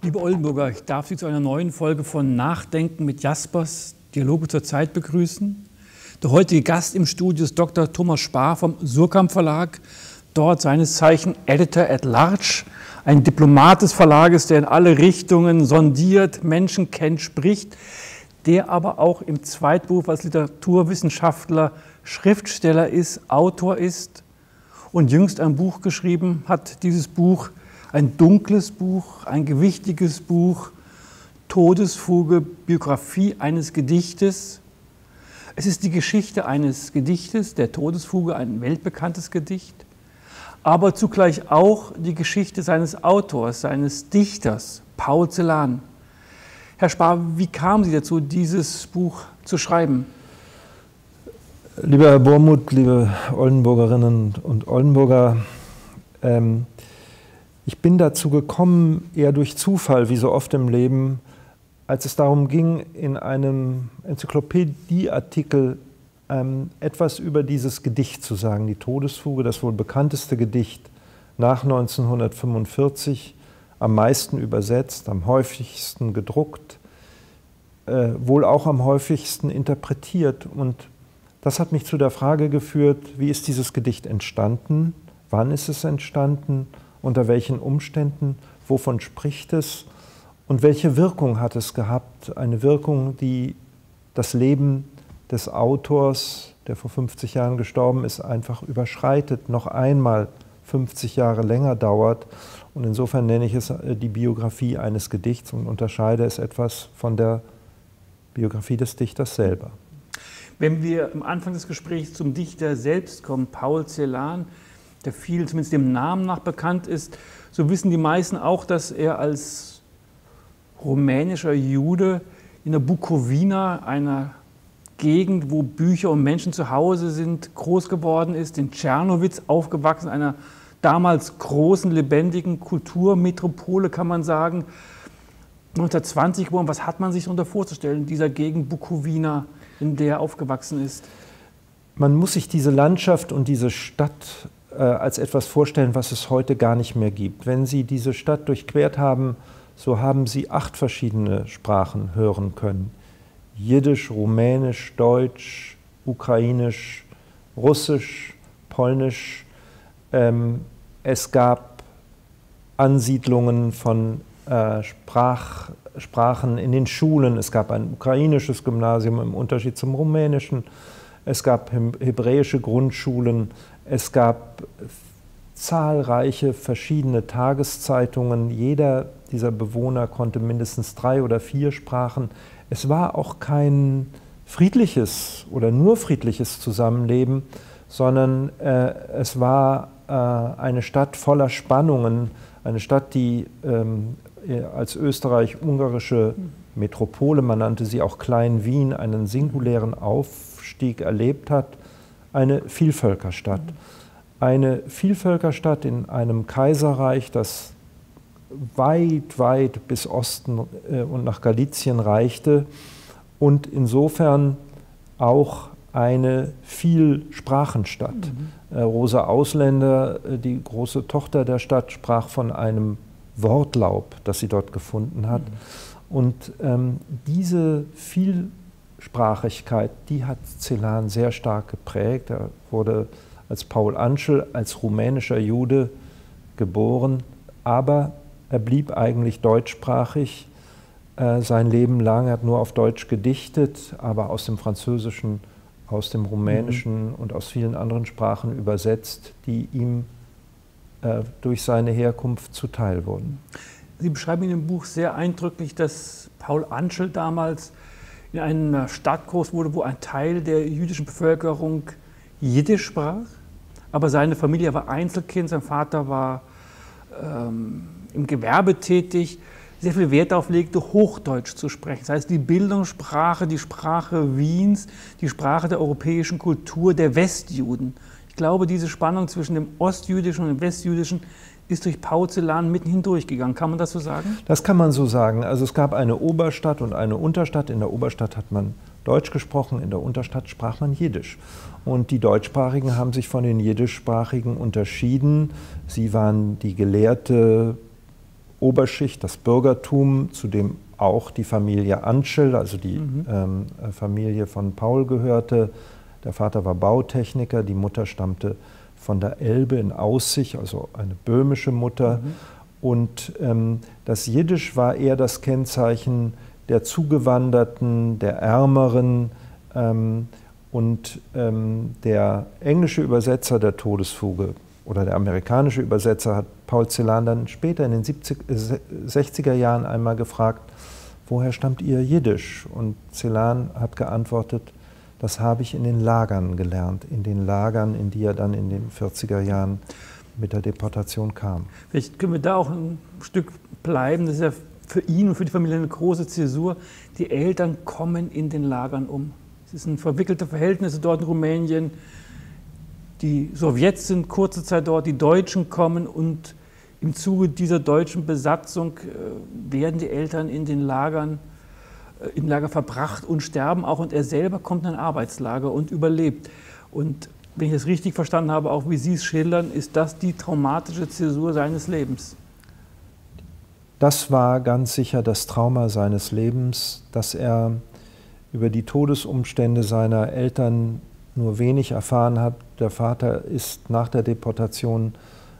Liebe Oldenburger, ich darf Sie zu einer neuen Folge von Nachdenken mit Jaspers, Dialoge zur Zeit begrüßen. Der heutige Gast im Studio ist Dr. Thomas Spahr vom Suhrkamp Verlag, dort seines Zeichen Editor at Large, ein Diplomat des Verlages, der in alle Richtungen sondiert, Menschen kennt, spricht, der aber auch im Zweitberuf als Literaturwissenschaftler Schriftsteller ist, Autor ist und jüngst ein Buch geschrieben hat. Dieses Buch, ein dunkles Buch, ein gewichtiges Buch, Todesfuge, Biografie eines Gedichtes. Es ist die Geschichte eines Gedichtes, der Todesfuge, ein weltbekanntes Gedicht, aber zugleich auch die Geschichte seines Autors, seines Dichters, Paul Celan. Herr Spahr, wie kamen Sie dazu, dieses Buch zu schreiben? Lieber Herr Bormuth, liebe Oldenburgerinnen und Oldenburger, ich bin dazu gekommen, eher durch Zufall, wie so oft im Leben, als es darum ging, in einem Enzyklopädieartikel etwas über dieses Gedicht zu sagen, die Todesfuge, das wohl bekannteste Gedicht nach 1945, am meisten übersetzt, am häufigsten gedruckt, wohl auch am häufigsten interpretiert. Und das hat mich zu der Frage geführt, wie ist dieses Gedicht entstanden, wann ist es entstanden, unter welchen Umständen, wovon spricht es und welche Wirkung hat es gehabt? Eine Wirkung, die das Leben des Autors, der vor 50 Jahren gestorben ist, einfach überschreitet, noch einmal 50 Jahre länger dauert. Und insofern nenne ich es die Biografie eines Gedichts und unterscheide es etwas von der Biografie des Dichters selber. Wenn wir am Anfang des Gesprächs zum Dichter selbst kommen, Paul Celan, der viel, zumindest dem Namen nach, bekannt ist, so wissen die meisten auch, dass er als rumänischer Jude in der Bukowina, einer Gegend, wo Bücher und Menschen zu Hause sind, groß geworden ist, in Czernowitz aufgewachsen, einer damals großen, lebendigen Kulturmetropole, kann man sagen. 1920 geboren, was hat man sich darunter vorzustellen, in dieser Gegend Bukowina, in der er aufgewachsen ist? Man muss sich diese Landschaft und diese Stadt als etwas vorstellen, was es heute gar nicht mehr gibt. Wenn Sie diese Stadt durchquert haben, so haben Sie 8 verschiedene Sprachen hören können. Jiddisch, Rumänisch, Deutsch, Ukrainisch, Russisch, Polnisch. Es gab Ansiedlungen von Sprachen in den Schulen. Es gab ein ukrainisches Gymnasium im Unterschied zum rumänischen. Es gab hebräische Grundschulen. Es gab zahlreiche verschiedene Tageszeitungen. Jeder dieser Bewohner konnte mindestens 3 oder 4 Sprachen. Es war auch kein friedliches oder nur friedliches Zusammenleben, sondern es war eine Stadt voller Spannungen, eine Stadt, die als österreich-ungarische Metropole, man nannte sie auch Klein-Wien, einen singulären Aufstieg erlebt hat, eine Vielvölkerstadt. Eine Vielvölkerstadt in einem Kaiserreich, das weit, weit bis Osten und nach Galizien reichte und insofern auch eine Vielsprachenstadt. Rosa Ausländer, die große Tochter der Stadt, sprach von einem Wortlaub, das sie dort gefunden hat. Und diese Vielsprachigkeit, die hat Celan sehr stark geprägt. Er wurde als Paul Antschel, als rumänischer Jude geboren, aber er blieb eigentlich deutschsprachig sein Leben lang. Er hat nur auf Deutsch gedichtet, aber aus dem Französischen, aus dem Rumänischen und aus vielen anderen Sprachen übersetzt, die ihm durch seine Herkunft zuteil wurden. Sie beschreiben in dem Buch sehr eindrücklich, dass Paul Antschel damals in einer Stadt groß wurde, wo ein Teil der jüdischen Bevölkerung Jiddisch sprach, aber seine Familie war Einzelkind, sein Vater war im Gewerbe tätig, sehr viel Wert darauf legte, Hochdeutsch zu sprechen. Das heißt, die Bildungssprache, die Sprache Wiens, die Sprache der europäischen Kultur der Westjuden. Ich glaube, diese Spannung zwischen dem Ostjüdischen und dem Westjüdischen ist durch Paul Celan mitten hindurchgegangen. Kann man das so sagen? Das kann man so sagen. Also es gab eine Oberstadt und eine Unterstadt. In der Oberstadt hat man Deutsch gesprochen, in der Unterstadt sprach man Jiddisch. Und die Deutschsprachigen haben sich von den Jiddischsprachigen unterschieden. Sie waren die gelehrte Oberschicht, das Bürgertum, zu dem auch die Familie Antschel, also die Familie von Paul gehörte. Der Vater war Bautechniker, die Mutter stammte von der Elbe in Aussig, also eine böhmische Mutter. Und das Jiddisch war eher das Kennzeichen der Zugewanderten, der Ärmeren. Und der englische Übersetzer der Todesfuge oder der amerikanische Übersetzer hat Paul Celan dann später in den 60er Jahren einmal gefragt, woher stammt Ihr Jiddisch? Und Celan hat geantwortet, das habe ich in den Lagern gelernt, in den Lagern, in die er dann in den 40er Jahren mit der Deportation kam. Vielleicht können wir da auch ein Stück bleiben. Das ist ja für ihn und für die Familie eine große Zäsur. Die Eltern kommen in den Lagern um. Es sind verwickelte Verhältnisse dort in Rumänien. Die Sowjets sind kurze Zeit dort, die Deutschen kommen und im Zuge dieser deutschen Besatzung werden die Eltern in den Lagern, im Lager verbracht und sterben auch. Und er selber kommt in ein Arbeitslager und überlebt. Und wenn ich es richtig verstanden habe, auch wie Sie es schildern, ist das die traumatische Zäsur seines Lebens. Das war ganz sicher das Trauma seines Lebens, dass er über die Todesumstände seiner Eltern nur wenig erfahren hat. Der Vater ist nach der Deportation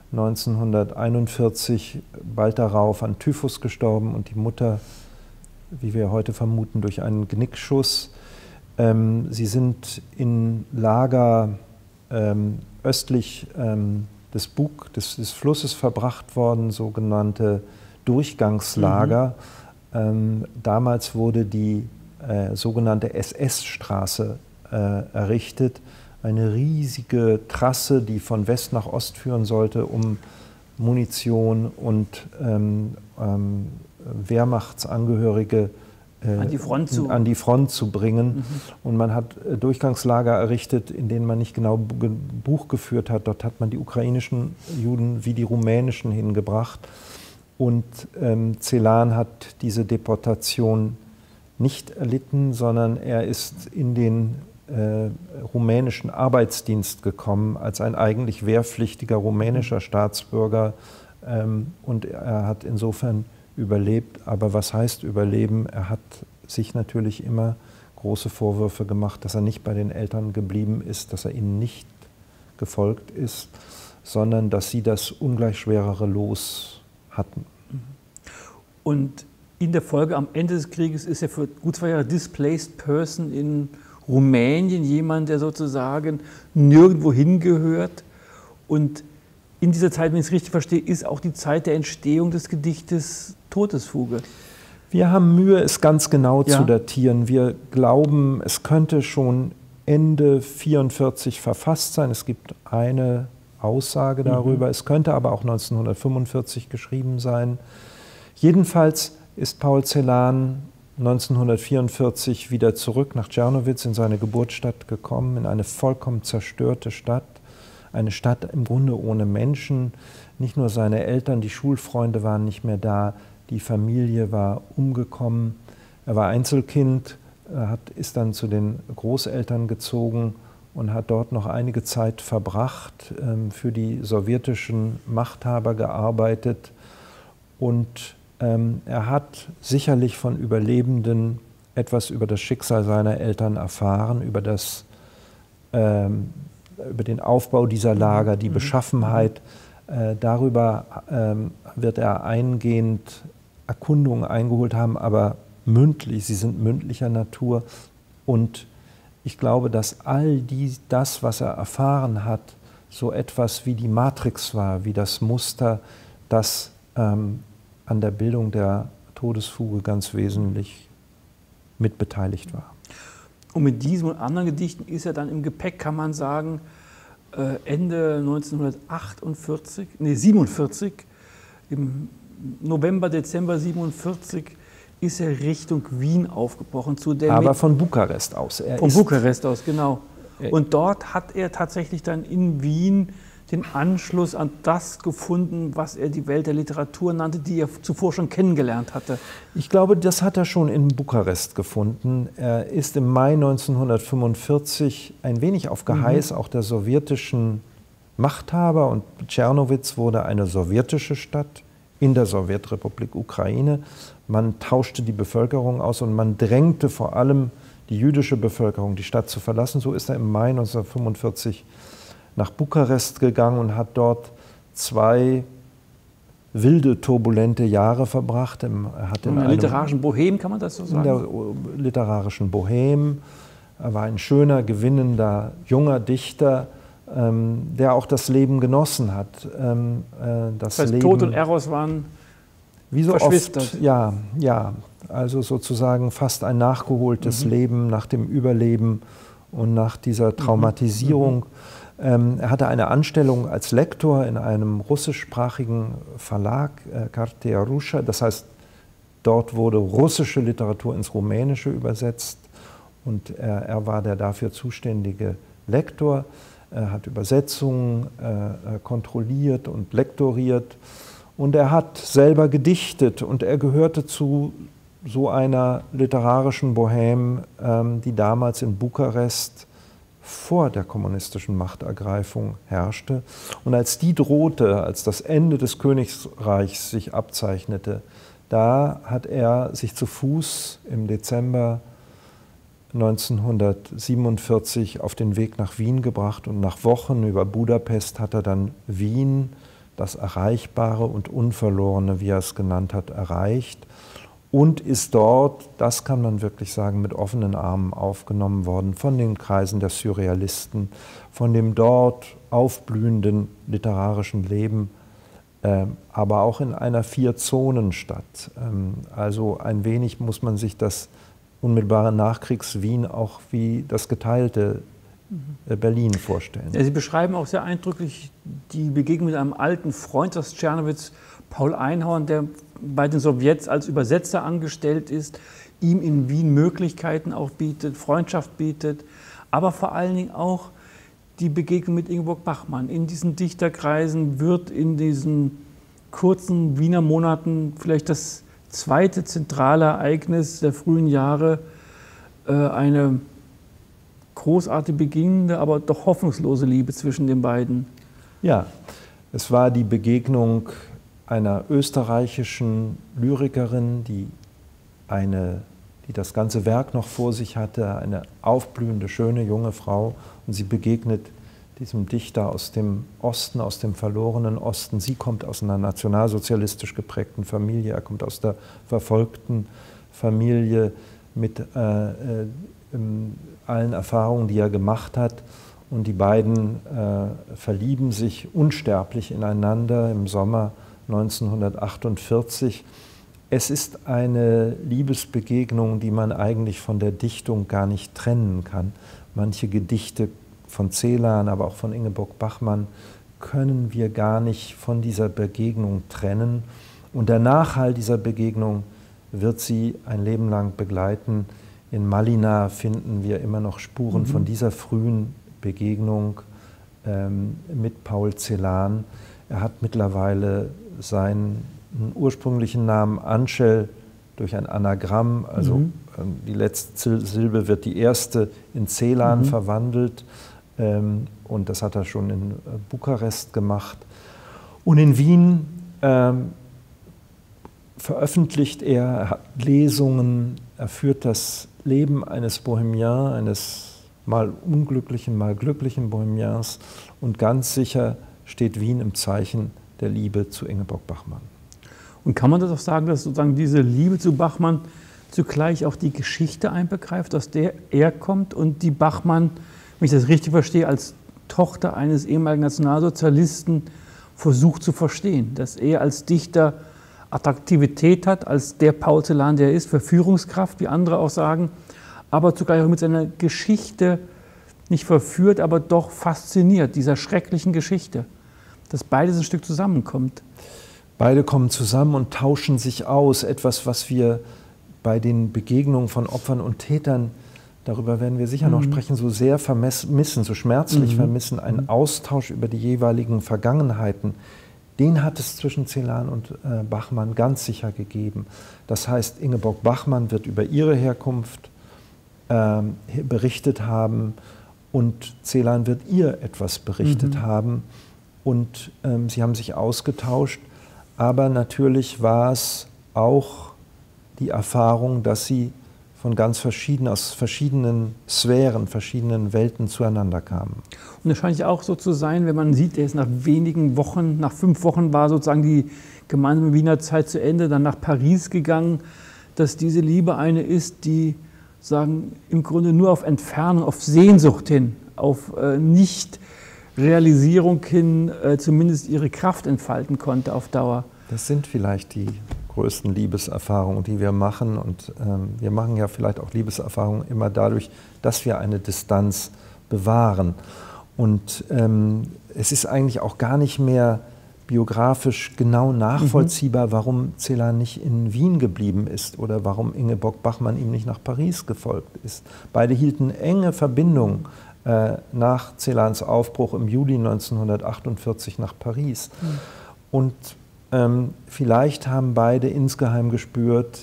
1941 bald darauf an Typhus gestorben und die Mutter, wie wir heute vermuten, durch einen Genickschuss. Sie sind in Lager östlich des Bug, des Flusses verbracht worden, sogenannte Durchgangslager. Damals wurde die sogenannte SS-Straße errichtet, eine riesige Trasse, die von West nach Ost führen sollte, um Munition und Wehrmachtsangehörige an die Front zu bringen. Und man hat Durchgangslager errichtet, in denen man nicht genau Buch geführt hat. Dort hat man die ukrainischen Juden wie die rumänischen hingebracht. Und Celan hat diese Deportation nicht erlitten, sondern er ist in den rumänischen Arbeitsdienst gekommen als ein eigentlich wehrpflichtiger rumänischer Staatsbürger. Und er hat insofern überlebt. Aber was heißt überleben? Er hat sich natürlich immer große Vorwürfe gemacht, dass er nicht bei den Eltern geblieben ist, dass er ihnen nicht gefolgt ist, sondern dass sie das ungleich schwerere Los hatten. Und in der Folge am Ende des Krieges ist er für gut 2 Jahre Displaced Person in Rumänien, jemand, der sozusagen nirgendwo hingehört. Und in dieser Zeit, wenn ich es richtig verstehe, ist auch die Zeit der Entstehung des Gedichtes Todesfuge. Wir haben Mühe, es ganz genau zu datieren. Wir glauben, es könnte schon Ende 1944 verfasst sein. Es gibt eine Aussage darüber. Es könnte aber auch 1945 geschrieben sein. Jedenfalls ist Paul Celan 1944 wieder zurück nach Czernowitz in seine Geburtsstadt gekommen, in eine vollkommen zerstörte Stadt. Eine Stadt im Grunde ohne Menschen. Nicht nur seine Eltern, die Schulfreunde waren nicht mehr da, die Familie war umgekommen. Er war Einzelkind, ist dann zu den Großeltern gezogen und hat dort noch einige Zeit verbracht, für die sowjetischen Machthaber gearbeitet. Und er hat sicherlich von Überlebenden etwas über das Schicksal seiner Eltern erfahren, über den Aufbau dieser Lager, die Beschaffenheit. Darüber wird er eingehend Erkundungen eingeholt haben, aber mündlich, sie sind mündlicher Natur. Und ich glaube, dass das, was er erfahren hat, so etwas wie die Matrix war, wie das Muster, das an der Bildung der Todesfuge ganz wesentlich mitbeteiligt war. Und mit diesem und anderen Gedichten ist er dann im Gepäck, kann man sagen, Ende 1947, im November, Dezember 1947, ist er Richtung Wien aufgebrochen. Aber von Bukarest aus. Von Bukarest aus, genau. Und dort hat er tatsächlich dann in Wien den Anschluss an das gefunden, was er die Welt der Literatur nannte, die er zuvor schon kennengelernt hatte. Ich glaube, das hat er schon in Bukarest gefunden. Er ist im Mai 1945 ein wenig auf Geheiß auch der sowjetischen Machthaber, und Czernowitz wurde eine sowjetische Stadt in der Sowjetrepublik Ukraine. Man tauschte die Bevölkerung aus und man drängte vor allem die jüdische Bevölkerung, die Stadt zu verlassen. So ist er im Mai 1945 nach Bukarest gegangen und hat dort 2 wilde, turbulente Jahre verbracht. Er hat in der literarischen Bohème, kann man das so sagen? In der literarischen Bohème. Er war ein schöner, gewinnender, junger Dichter, der auch das Leben genossen hat. Das heißt, Leben, Tod und Eros waren wie so oft, ja, also sozusagen fast ein nachgeholtes Leben nach dem Überleben und nach dieser Traumatisierung. Er hatte eine Anstellung als Lektor in einem russischsprachigen Verlag, Kartea Ruscha. Das heißt, dort wurde russische Literatur ins Rumänische übersetzt und er war der dafür zuständige Lektor. Er hat Übersetzungen kontrolliert und lektoriert und er hat selber gedichtet und er gehörte zu so einer literarischen Bohème, die damals in Bukarest vor der kommunistischen Machtergreifung herrschte. Und als die drohte, als das Ende des Königreichs sich abzeichnete, da hat er sich zu Fuß im Dezember 1947 auf den Weg nach Wien gebracht und nach Wochen über Budapest hat er dann Wien, das Erreichbare und Unverlorene, wie er es genannt hat, erreicht und ist dort, das kann man wirklich sagen, mit offenen Armen aufgenommen worden von den Kreisen der Surrealisten, von dem dort aufblühenden literarischen Leben, aber auch in einer 4-Zonen-Stadt. Also ein wenig muss man sich das unmittelbare Nachkriegs-Wien auch wie das geteilte Berlin vorstellen. Ja, Sie beschreiben auch sehr eindrücklich die Begegnung mit einem alten Freund aus Czernowitz, Paul Einhorn, der bei den Sowjets als Übersetzer angestellt ist, ihm in Wien Möglichkeiten auch bietet, Freundschaft bietet, aber vor allen Dingen auch die Begegnung mit Ingeborg Bachmann. In diesen Dichterkreisen wird in diesen kurzen Wiener Monaten vielleicht das zweite zentrale Ereignis der frühen Jahre, eine großartig beginnende, aber doch hoffnungslose Liebe zwischen den beiden. Ja, es war die Begegnung einer österreichischen Lyrikerin, die das ganze Werk noch vor sich hatte, eine aufblühende, schöne junge Frau, und sie begegnet diesem Dichter aus dem Osten, aus dem verlorenen Osten. Sie kommt aus einer nationalsozialistisch geprägten Familie, er kommt aus der verfolgten Familie mit allen Erfahrungen, die er gemacht hat. Und die beiden verlieben sich unsterblich ineinander im Sommer 1948. Es ist eine Liebesbegegnung, die man eigentlich von der Dichtung gar nicht trennen kann. Manche Gedichte von Celan, aber auch von Ingeborg Bachmann können wir gar nicht von dieser Begegnung trennen. Und der Nachhall dieser Begegnung wird sie ein Leben lang begleiten. In Malina finden wir immer noch Spuren von dieser frühen Begegnung mit Paul Celan. Er hat mittlerweile seinen ursprünglichen Namen Anschel durch ein Anagramm, also die letzte Silbe wird die erste in Celan verwandelt. Und das hat er schon in Bukarest gemacht. Und in Wien veröffentlicht er hat Lesungen, er führt das Leben eines Bohemiens, eines mal unglücklichen, mal glücklichen Bohemiens. Und ganz sicher steht Wien im Zeichen der Liebe zu Ingeborg Bachmann. Und kann man das auch sagen, dass sozusagen diese Liebe zu Bachmann zugleich auch die Geschichte einbegreift, aus der er kommt und die Bachmann, wenn ich das richtig verstehe, als Tochter eines ehemaligen Nationalsozialisten versucht zu verstehen, dass er als Dichter Attraktivität hat, als der Paul Celan, der er ist, Verführungskraft, wie andere auch sagen, aber zugleich auch mit seiner Geschichte nicht verführt, aber doch fasziniert, dieser schrecklichen Geschichte, dass beides ein Stück zusammenkommt. Beide kommen zusammen und tauschen sich aus, etwas, was wir bei den Begegnungen von Opfern und Tätern, darüber werden wir sicher noch sprechen, so sehr vermissen, so schmerzlich vermissen, einen Austausch über die jeweiligen Vergangenheiten. Den hat es zwischen Celan und Bachmann ganz sicher gegeben. Das heißt, Ingeborg Bachmann wird über ihre Herkunft berichtet haben und Celan wird ihr etwas berichtet haben. Und sie haben sich ausgetauscht. aber natürlich war es auch die Erfahrung, dass sie aus verschiedenen Sphären, verschiedenen Welten zueinander kamen. Und es scheint ja auch so zu sein, wenn man sieht, er ist nach wenigen Wochen, nach 5 Wochen war sozusagen die gemeinsame Wiener Zeit zu Ende, dann nach Paris gegangen, dass diese Liebe eine ist, die sagen, im Grunde nur auf Entfernung, auf Sehnsucht hin, auf Nicht-Realisierung hin zumindest ihre Kraft entfalten konnte auf Dauer. Das sind vielleicht die größten Liebeserfahrungen, die wir machen. Und wir machen ja vielleicht auch Liebeserfahrungen immer dadurch, dass wir eine Distanz bewahren. Und es ist eigentlich auch gar nicht mehr biografisch genau nachvollziehbar, warum Celan nicht in Wien geblieben ist oder warum Ingeborg Bachmann ihm nicht nach Paris gefolgt ist. Beide hielten enge Verbindung nach Celans Aufbruch im Juli 1948 nach Paris. Und vielleicht haben beide insgeheim gespürt,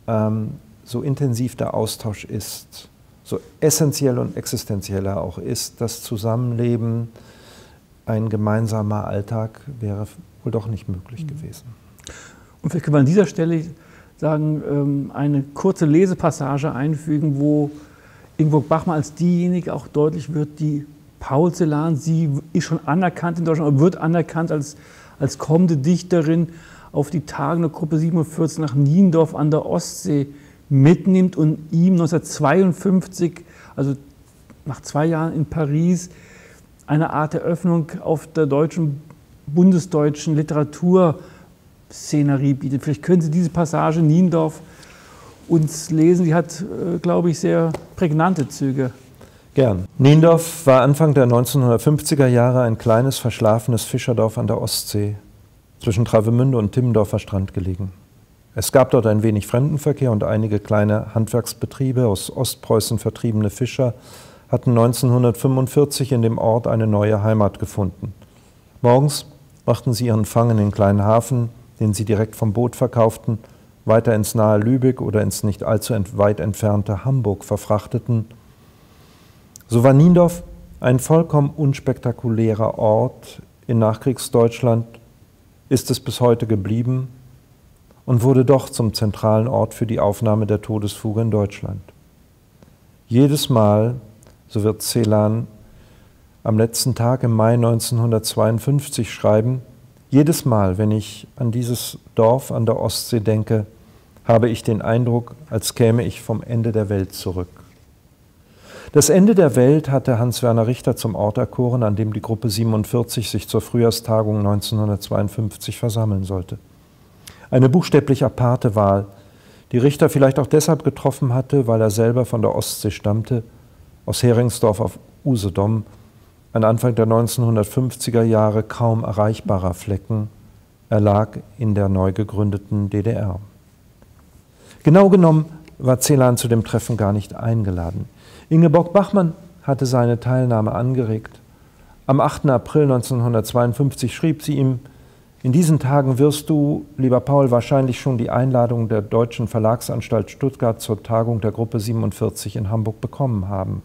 so intensiv der Austausch ist, so essentiell und existenziell er auch ist, das Zusammenleben, ein gemeinsamer Alltag wäre wohl doch nicht möglich gewesen. Und vielleicht können wir an dieser Stelle sagen, eine kurze Lesepassage einfügen, wo Ingeborg Bachmann als diejenige auch deutlich wird, die Paul Celan, sie ist schon anerkannt in Deutschland, oder wird anerkannt als kommende Dichterin, auf die Tage der Gruppe 47 nach Niendorf an der Ostsee mitnimmt und ihm 1952, also nach 2 Jahren in Paris, eine Art Eröffnung auf der bundesdeutschen Literaturszenerie bietet. Vielleicht können Sie diese Passage Niendorf uns lesen. Die hat, glaube ich, sehr prägnante Züge. Gern. Niendorf war Anfang der 1950er Jahre ein kleines, verschlafenes Fischerdorf an der Ostsee, zwischen Travemünde und Timmendorfer Strand gelegen. Es gab dort ein wenig Fremdenverkehr und einige kleine Handwerksbetriebe, aus Ostpreußen vertriebene Fischer hatten 1945 in dem Ort eine neue Heimat gefunden. Morgens brachten sie ihren Fang in den kleinen Hafen, den sie direkt vom Boot verkauften, weiter ins nahe Lübeck oder ins nicht allzu weit entfernte Hamburg verfrachteten. So war Niendorf ein vollkommen unspektakulärer Ort in Nachkriegsdeutschland, ist es bis heute geblieben und wurde doch zum zentralen Ort für die Aufnahme der Todesfuge in Deutschland. Jedes Mal, so wird Celan am letzten Tag im Mai 1952 schreiben, jedes Mal, wenn ich an dieses Dorf an der Ostsee denke, habe ich den Eindruck, als käme ich vom Ende der Welt zurück. Das Ende der Welt hatte Hans-Werner Richter zum Ort erkoren, an dem die Gruppe 47 sich zur Frühjahrstagung 1952 versammeln sollte. Eine buchstäblich aparte Wahl, die Richter vielleicht auch deshalb getroffen hatte, weil er selber von der Ostsee stammte, aus Heringsdorf auf Usedom, ein Anfang der 1950er Jahre kaum erreichbarer Flecken. Er lag in der neu gegründeten DDR. Genau genommen war Celan zu dem Treffen gar nicht eingeladen. Ingeborg Bachmann hatte seine Teilnahme angeregt. Am 8. April 1952 schrieb sie ihm: In diesen Tagen wirst du, lieber Paul, wahrscheinlich schon die Einladung der Deutschen Verlagsanstalt Stuttgart zur Tagung der Gruppe 47 in Hamburg bekommen haben.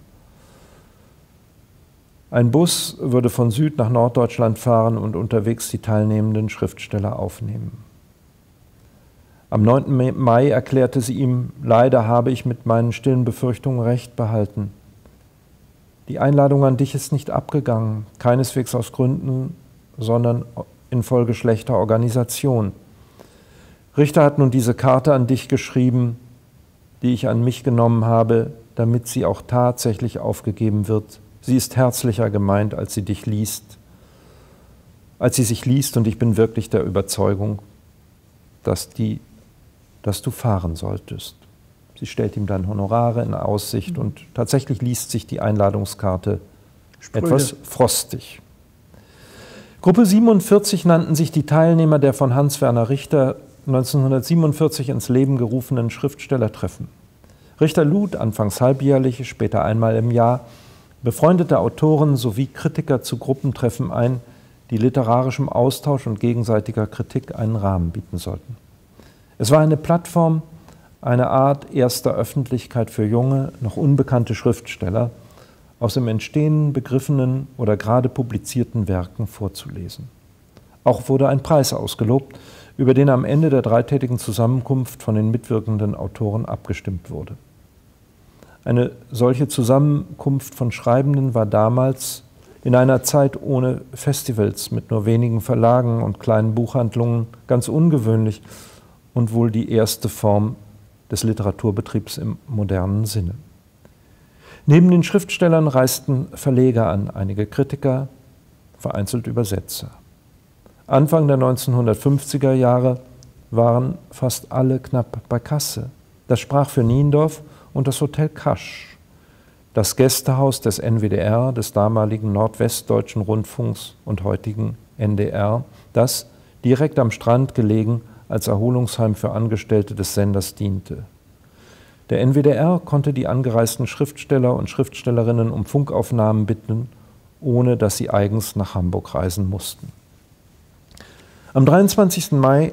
Ein Bus würde von Süd nach Norddeutschland fahren und unterwegs die teilnehmenden Schriftsteller aufnehmen. Am 9. Mai erklärte sie ihm: Leider habe ich mit meinen stillen Befürchtungen recht behalten. Die Einladung an dich ist nicht abgegangen, keineswegs aus Gründen, sondern infolge schlechter Organisation. Richter hat nun diese Karte an dich geschrieben, die ich an mich genommen habe, damit sie auch tatsächlich aufgegeben wird. Sie ist herzlicher gemeint, als sie dich liest, als sie sich liest, und ich bin wirklich der Überzeugung, dass du fahren solltest. Sie stellt ihm dann Honorare in Aussicht und tatsächlich liest sich die Einladungskarte etwas frostig. Gruppe 47 nannten sich die Teilnehmer der von Hans-Werner Richter 1947 ins Leben gerufenen Schriftstellertreffen. Richter lud anfangs halbjährlich, später einmal im Jahr befreundete Autoren sowie Kritiker zu Gruppentreffen ein, die literarischem Austausch und gegenseitiger Kritik einen Rahmen bieten sollten. Es war eine Plattform, eine Art erster Öffentlichkeit für junge, noch unbekannte Schriftsteller, aus im Entstehen begriffenen oder gerade publizierten Werken vorzulesen. Auch wurde ein Preis ausgelobt, über den am Ende der dreitägigen Zusammenkunft von den mitwirkenden Autoren abgestimmt wurde. Eine solche Zusammenkunft von Schreibenden war damals in einer Zeit ohne Festivals mit nur wenigen Verlagen und kleinen Buchhandlungen ganz ungewöhnlich und wohl die erste Form des Literaturbetriebs im modernen Sinne. Neben den Schriftstellern reisten Verleger an, einige Kritiker, vereinzelt Übersetzer. Anfang der 1950er Jahre waren fast alle knapp bei Kasse. Das sprach für Niendorf und das Hotel Kasch, das Gästehaus des NWDR, des damaligen Nordwestdeutschen Rundfunks und heutigen NDR, das, direkt am Strand gelegen, als Erholungsheim für Angestellte des Senders diente. Der NWDR konnte die angereisten Schriftsteller und Schriftstellerinnen um Funkaufnahmen bitten, ohne dass sie eigens nach Hamburg reisen mussten. Am 23. Mai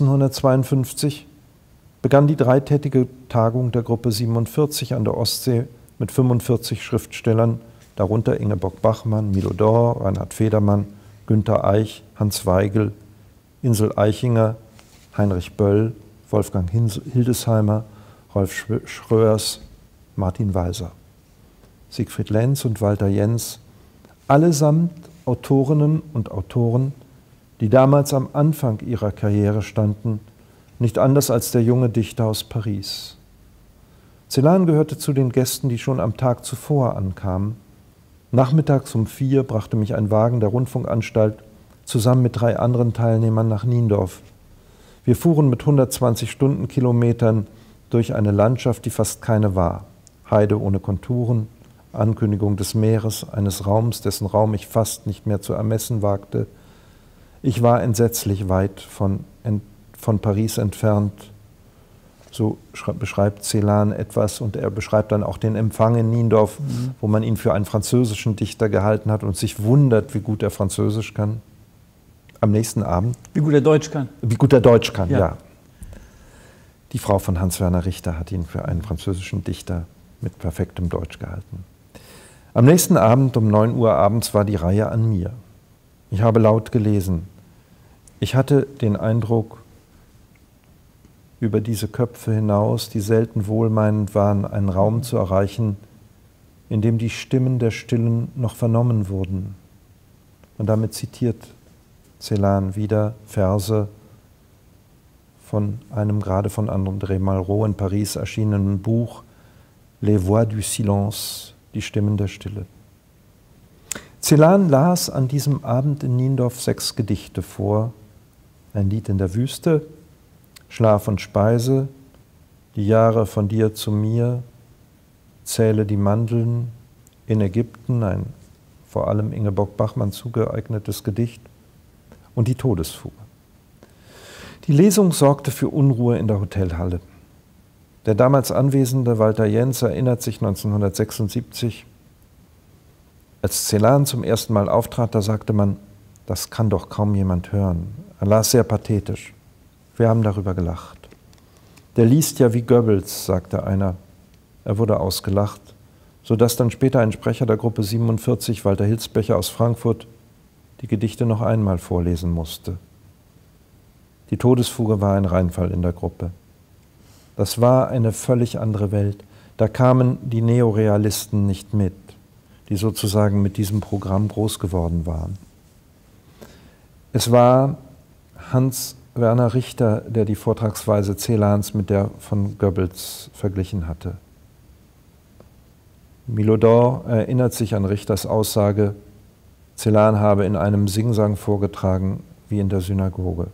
1952 begann die dreitägige Tagung der Gruppe 47 an der Ostsee mit 45 Schriftstellern, darunter Ingeborg Bachmann, Milo Dor, Reinhard Federmann, Günter Eich, Hans Weigel, Insel Eichinger, Heinrich Böll, Wolfgang Hildesheimer, Rolf Schröers, Martin Walser, Siegfried Lenz und Walter Jens, allesamt Autorinnen und Autoren, die damals am Anfang ihrer Karriere standen, nicht anders als der junge Dichter aus Paris. Celan gehörte zu den Gästen, die schon am Tag zuvor ankamen. Nachmittags um 4 brachte mich ein Wagen der Rundfunkanstalt zusammen mit 3 anderen Teilnehmern nach Niendorf. Wir fuhren mit 120 Stundenkilometern durch eine Landschaft, die fast keine war. Heide ohne Konturen, Ankündigung des Meeres, eines Raums, dessen Raum ich fast nicht mehr zu ermessen wagte. Ich war entsetzlich weit von Paris entfernt. So beschreibt Celan etwas und er beschreibt dann auch den Empfang in Niendorf, wo man ihn für einen französischen Dichter gehalten hat und sich wundert, wie gut er Französisch kann. Am nächsten Abend. Wie gut er Deutsch kann. Wie gut er Deutsch kann, ja. Die Frau von Hans-Werner Richter hat ihn für einen französischen Dichter mit perfektem Deutsch gehalten. Am nächsten Abend um 9 Uhr abends war die Reihe an mir. Ich habe laut gelesen. Ich hatte den Eindruck, über diese Köpfe hinaus, die selten wohlmeinend waren, einen Raum zu erreichen, in dem die Stimmen der Stillen noch vernommen wurden. Und damit zitiert Celan wieder Verse von einem gerade von André Malraux in Paris erschienenen Buch Les Voix du Silence, die Stimmen der Stille. Celan las an diesem Abend in Niendorf 6 Gedichte vor, ein Lied in der Wüste, Schlaf und Speise, die Jahre von dir zu mir, zähle die Mandeln, in Ägypten, ein vor allem Ingeborg Bachmann zugeeignetes Gedicht, und die Todesfuge. Die Lesung sorgte für Unruhe in der Hotelhalle. Der damals anwesende Walter Jens erinnert sich 1976, als Celan zum ersten Mal auftrat, da sagte man, das kann doch kaum jemand hören. Er las sehr pathetisch. Wir haben darüber gelacht. Der liest ja wie Goebbels, sagte einer. Er wurde ausgelacht, sodass dann später ein Sprecher der Gruppe 47, Walter Hilsbecher aus Frankfurt, die Gedichte noch einmal vorlesen musste. Die Todesfuge war ein Reinfall in der Gruppe. Das war eine völlig andere Welt. Da kamen die Neorealisten nicht mit, die sozusagen mit diesem Programm groß geworden waren. Es war Hans-Werner Richter, der die Vortragsweise Celans mit der von Goebbels verglichen hatte. Milo Dor erinnert sich an Richters Aussage, Celan habe in einem Singsang vorgetragen wie in der Synagoge.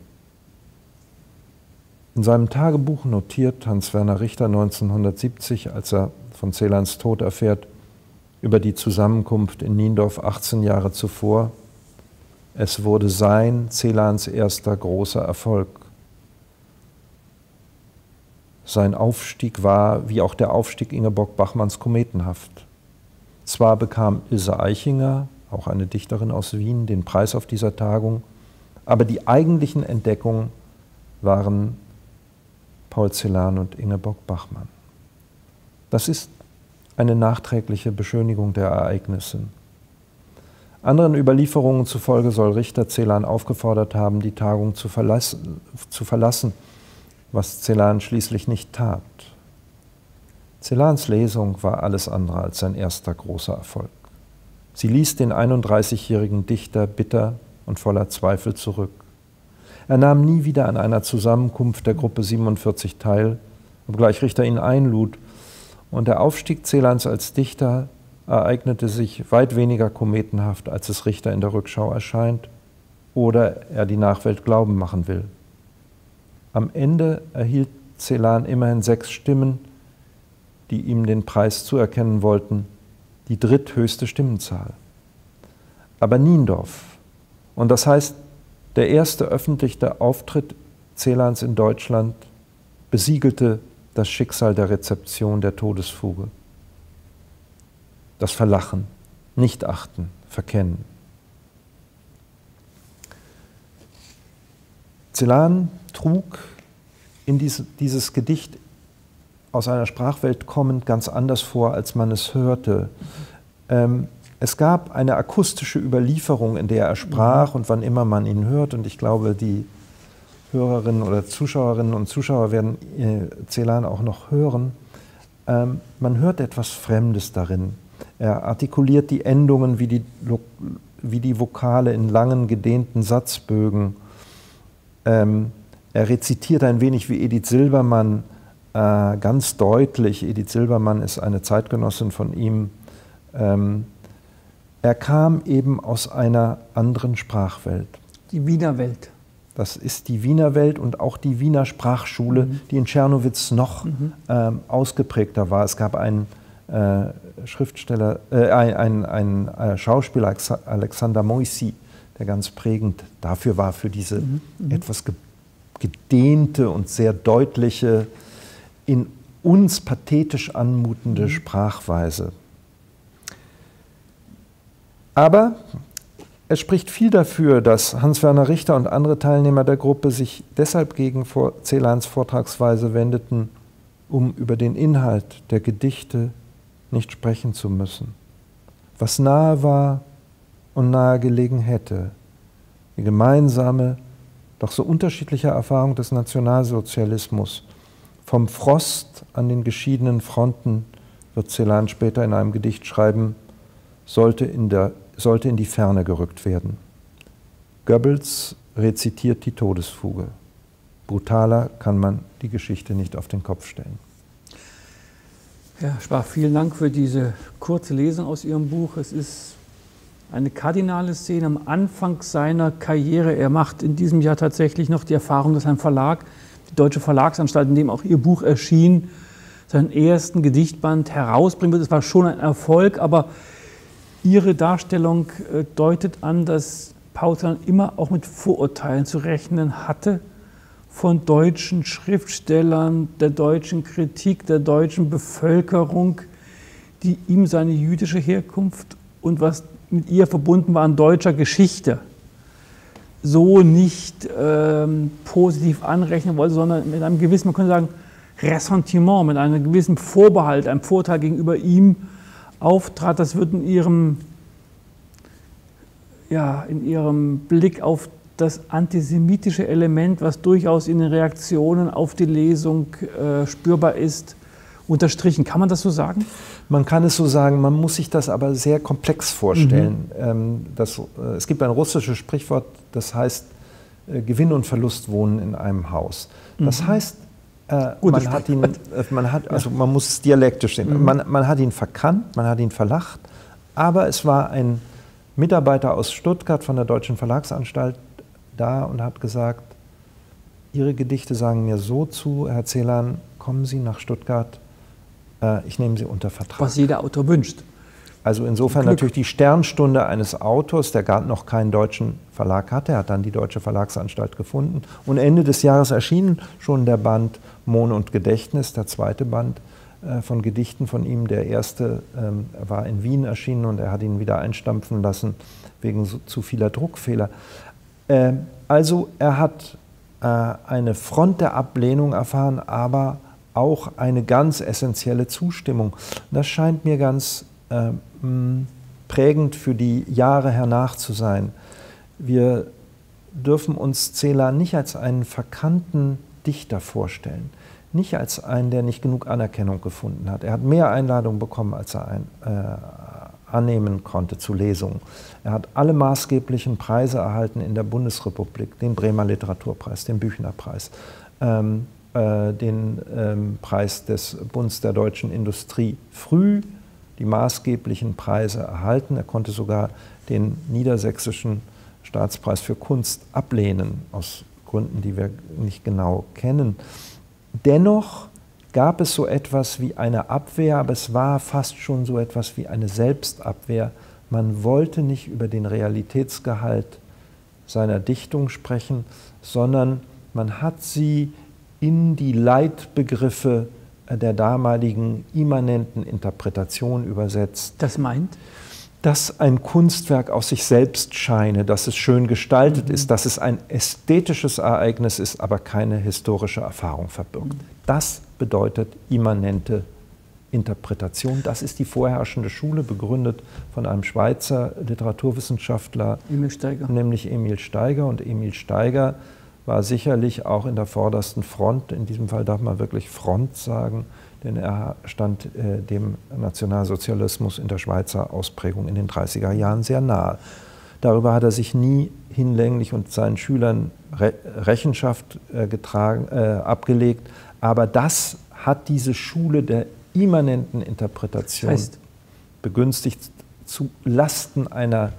In seinem Tagebuch notiert Hans-Werner Richter 1970, als er von Celans Tod erfährt, über die Zusammenkunft in Niendorf 18 Jahre zuvor, es wurde Celans erster großer Erfolg. Sein Aufstieg war, wie auch der Aufstieg Ingeborg Bachmanns, kometenhaft. Zwar bekam Ilse Eichinger, auch eine Dichterin aus Wien, den Preis auf dieser Tagung, aber die eigentlichen Entdeckungen waren Paul Celan und Ingeborg Bachmann. Das ist eine nachträgliche Beschönigung der Ereignisse. Anderen Überlieferungen zufolge soll Richter Celan aufgefordert haben, die Tagung zu verlassen, was Celan schließlich nicht tat. Celans Lesung war alles andere als sein erster großer Erfolg. Sie ließ den 31-jährigen Dichter bitter und voller Zweifel zurück. Er nahm nie wieder an einer Zusammenkunft der Gruppe 47 teil, obgleich Richter ihn einlud, und der Aufstieg Celans als Dichter ereignete sich weit weniger kometenhaft, als es Richter in der Rückschau erscheint oder er die Nachwelt glauben machen will. Am Ende erhielt Celan immerhin 6 Stimmen, die ihm den Preis zuerkennen wollten, die dritthöchste Stimmenzahl. Aber Niendorf, und das heißt der erste öffentliche Auftritt Celans in Deutschland, besiegelte das Schicksal der Rezeption der Todesfuge. Das Verlachen, Nichtachten, Verkennen. Celan trug in dieses Gedicht aus einer Sprachwelt kommend ganz anders vor, als man es hörte. Es gab eine akustische Überlieferung, in der er sprach und wann immer man ihn hört, und ich glaube, die Hörerinnen oder Zuschauerinnen und Zuschauer werden Celan auch noch hören, man hört etwas Fremdes darin. Er artikuliert die Endungen wie die Vokale in langen, gedehnten Satzbögen. Er rezitiert ein wenig wie Edith Silbermann, ganz deutlich. Edith Silbermann ist eine Zeitgenossin von ihm. Er kam eben aus einer anderen Sprachwelt. Die Wiener Welt. Das ist die Wiener Welt und auch die Wiener Sprachschule, die in Czernowitz noch ausgeprägter war. Es gab einen Schriftsteller, ein Schauspieler, Alexander Moissy, der ganz prägend dafür war, für diese etwas gedehnte und sehr deutliche, in uns pathetisch anmutende Sprachweise. Aber es spricht viel dafür, dass Hans-Werner Richter und andere Teilnehmer der Gruppe sich deshalb gegen Celans Vortragsweise wendeten, um über den Inhalt der Gedichte nicht sprechen zu müssen. Was nahe war und nahe gelegen hätte, die gemeinsame, doch so unterschiedliche Erfahrung des Nationalsozialismus, vom Frost an den geschiedenen Fronten, wird Celan später in einem Gedicht schreiben, sollte in die Ferne gerückt werden. Goebbels rezitiert die Todesfuge. Brutaler kann man die Geschichte nicht auf den Kopf stellen. Herr Spach, vielen Dank für diese kurze Lesung aus Ihrem Buch. Es ist eine kardinale Szene am Anfang seiner Karriere. Er macht in diesem Jahr tatsächlich noch die Erfahrung, dass ein Verlag, die Deutsche Verlagsanstalt, in dem auch Ihr Buch erschien, seinen ersten Gedichtband herausbringen wird. Es war schon ein Erfolg, aber Ihre Darstellung deutet an, dass Paul Celan immer auch mit Vorurteilen zu rechnen hatte von deutschen Schriftstellern, der deutschen Kritik, der deutschen Bevölkerung, die ihm seine jüdische Herkunft und was mit ihr verbunden war an deutscher Geschichte so nicht positiv anrechnen wollte, sondern mit einem gewissen, man könnte sagen, Ressentiment, mit einem gewissen Vorbehalt, einem Vorteil gegenüber ihm auftrat. Das wird in Ihrem Blick auf das antisemitische Element, was durchaus in den Reaktionen auf die Lesung spürbar ist, unterstrichen. Kann man das so sagen? Man kann es so sagen, man muss sich das aber sehr komplex vorstellen. Es gibt ein russisches Sprichwort, das heißt, Gewinn und Verlust wohnen in einem Haus. Das heißt, man muss es dialektisch sehen. Man hat ihn verkannt, man hat ihn verlacht, aber es war ein Mitarbeiter aus Stuttgart von der Deutschen Verlagsanstalt da und hat gesagt, Ihre Gedichte sagen mir so zu, Herr Celan, kommen Sie nach Stuttgart, ich nehme Sie unter Vertrag. Was jeder Autor wünscht. Also insofern natürlich die Sternstunde eines Autors, der gar noch keinen deutschen Verlag hatte. Er hat dann die Deutsche Verlagsanstalt gefunden. Und Ende des Jahres erschien schon der Band Mohn und Gedächtnis, der zweite Band von Gedichten von ihm. Der erste war in Wien erschienen und er hat ihn wieder einstampfen lassen wegen zu vieler Druckfehler. Also er hat eine Front der Ablehnung erfahren, aber auch eine ganz essentielle Zustimmung. Das scheint mir ganz prägend für die Jahre hernach zu sein. Wir dürfen uns Celan nicht als einen verkannten Dichter vorstellen, nicht als einen, der nicht genug Anerkennung gefunden hat. Er hat mehr Einladungen bekommen, als er annehmen konnte zu Lesungen. Er hat alle maßgeblichen Preise erhalten in der Bundesrepublik, den Bremer Literaturpreis, den Büchnerpreis, den Preis des Bundes der deutschen Industrie. Früh die maßgeblichen Preise erhalten. Er konnte sogar den niedersächsischen Staatspreis für Kunst ablehnen, aus Gründen, die wir nicht genau kennen. Dennoch gab es so etwas wie eine Abwehr, aber es war fast schon so etwas wie eine Selbstabwehr. Man wollte nicht über den Realitätsgehalt seiner Dichtung sprechen, sondern man hat sie in die Leitbegriffe der damaligen immanenten Interpretation übersetzt. Das meint? Dass ein Kunstwerk aus sich selbst scheine, dass es schön gestaltet ist, dass es ein ästhetisches Ereignis ist, aber keine historische Erfahrung verbirgt. Das bedeutet immanente Interpretation. Das ist die vorherrschende Schule, begründet von einem Schweizer Literaturwissenschaftler, nämlich Emil Steiger. Und Emil Steiger war sicherlich auch in der vordersten Front, in diesem Fall darf man wirklich Front sagen, denn er stand dem Nationalsozialismus in der Schweizer Ausprägung in den 30er Jahren sehr nahe. Darüber hat er sich nie hinlänglich und seinen Schülern Rechenschaft abgelegt, aber das hat diese Schule der immanenten Interpretation begünstigt zu Lasten einer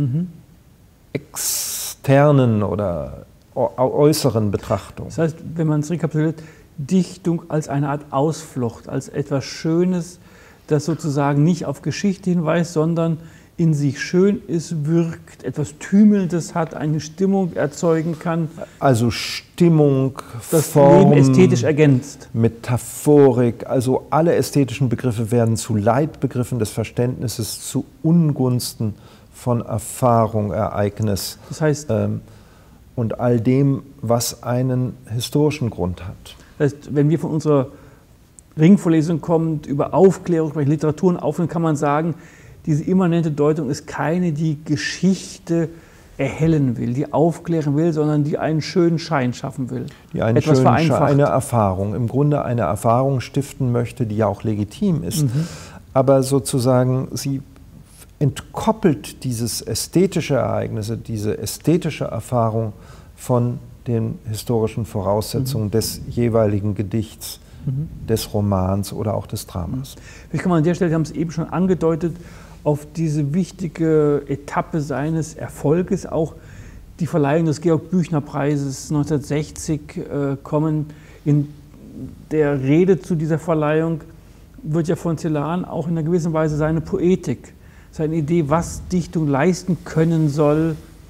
externen oder äußeren Betrachtung. Das heißt, wenn man es rekapituliert, Dichtung als eine Art Ausflucht, als etwas Schönes, das sozusagen nicht auf Geschichte hinweist, sondern in sich schön ist, wirkt, etwas Tümelndes hat, eine Stimmung erzeugen kann. Also Stimmung, das Form, Leben ästhetisch ergänzt. Metaphorik, also alle ästhetischen Begriffe werden zu Leitbegriffen des Verständnisses zu Ungunsten von Erfahrung, Ereignis. Das heißt, und all dem, was einen historischen Grund hat. Das heißt, wenn wir von unserer Ringvorlesung kommen, über Aufklärung, über Literatur und Aufklärung, kann man sagen, diese immanente Deutung ist keine, die Geschichte erhellen will, die aufklären will, sondern die einen schönen Schein schaffen will. Die einen schönen Schein, eine Erfahrung, im Grunde eine Erfahrung stiften möchte, die ja auch legitim ist. Aber sozusagen sie entkoppelt dieses ästhetische Ereignisse, diese ästhetische Erfahrung von den historischen Voraussetzungen des jeweiligen Gedichts, des Romans oder auch des Dramas. Vielleicht kann man an der Stelle, Sie haben es eben schon angedeutet, auf diese wichtige Etappe seines Erfolges, auch die Verleihung des Georg-Büchner-Preises 1960 kommen. In der Rede zu dieser Verleihung wird ja von Celan auch in einer gewissen Weise seine Poetik, seine Idee, was Dichtung leisten können soll,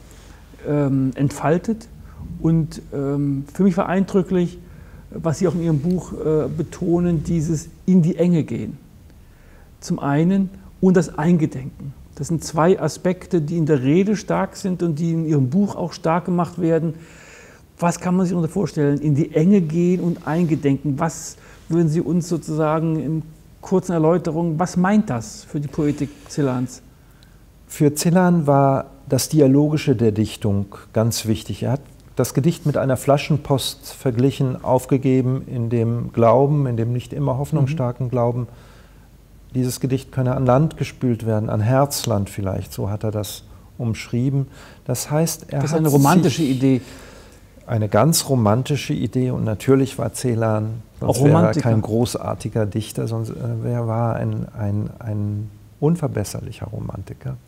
entfaltet. Und für mich war eindrücklich, was Sie auch in Ihrem Buch betonen, dieses in die Enge gehen. Zum einen und das Eingedenken. Das sind zwei Aspekte, die in der Rede stark sind und die in Ihrem Buch auch stark gemacht werden. Was kann man sich darunter vorstellen? In die Enge gehen und eingedenken. Was würden Sie uns sozusagen in kurzen Erläuterungen, was meint das für die Poetik Celans? Für Celan war das Dialogische der Dichtung ganz wichtig. Er hat das Gedicht mit einer Flaschenpost verglichen, aufgegeben in dem Glauben, in dem nicht immer hoffnungsstarken Glauben, dieses Gedicht könne an Land gespült werden, an Herzland vielleicht, so hat er das umschrieben. Das heißt, das ist eine romantische Idee. Eine ganz romantische Idee und natürlich war Celan, sonst wäre er kein großartiger Dichter, sonst war ein unverbesserlicher Romantiker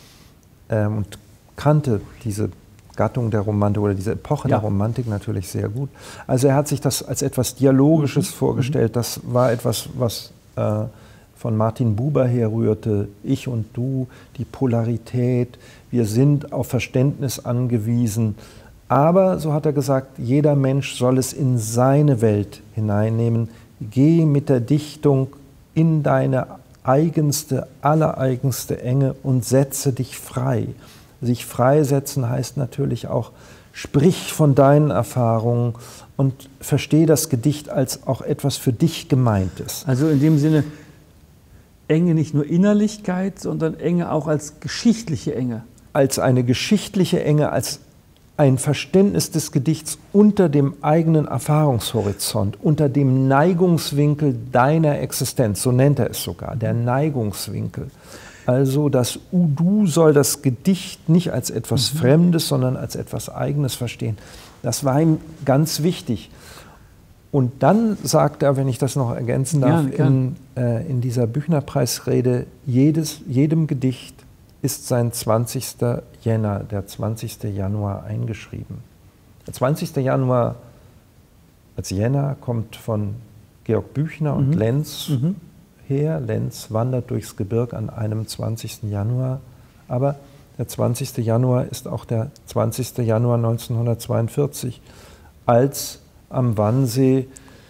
und kannte diese Gattung der Romantik oder diese Epoche der Romantik natürlich sehr gut. Also er hat sich das als etwas Dialogisches vorgestellt, das war etwas, was von Martin Buber herrührte, ich und du, die Polarität, wir sind auf Verständnis angewiesen, aber, so hat er gesagt, jeder Mensch soll es in seine Welt hineinnehmen, geh mit der Dichtung in deine eigenste, allereigenste Enge und setze dich frei. Sich freisetzen heißt natürlich auch, sprich von deinen Erfahrungen und verstehe das Gedicht als auch etwas für dich Gemeintes. Also in dem Sinne, Enge nicht nur Innerlichkeit, sondern Enge auch als geschichtliche Enge. Als eine geschichtliche Enge, als ein Verständnis des Gedichts unter dem eigenen Erfahrungshorizont, unter dem Neigungswinkel deiner Existenz, so nennt er es sogar, der Neigungswinkel. Also das Udu soll das Gedicht nicht als etwas Fremdes, sondern als etwas Eigenes verstehen. Das war ihm ganz wichtig. Und dann sagt er, wenn ich das noch ergänzen darf, in dieser Büchnerpreisrede, jedem Gedicht ist sein 20. Jänner, der 20. Januar eingeschrieben. Der 20. Januar als Jänner kommt von Georg Büchner und Lenz her. Lenz wandert durchs Gebirg an einem 20. Januar. Aber der 20. Januar ist auch der 20. Januar 1942, als am Wannsee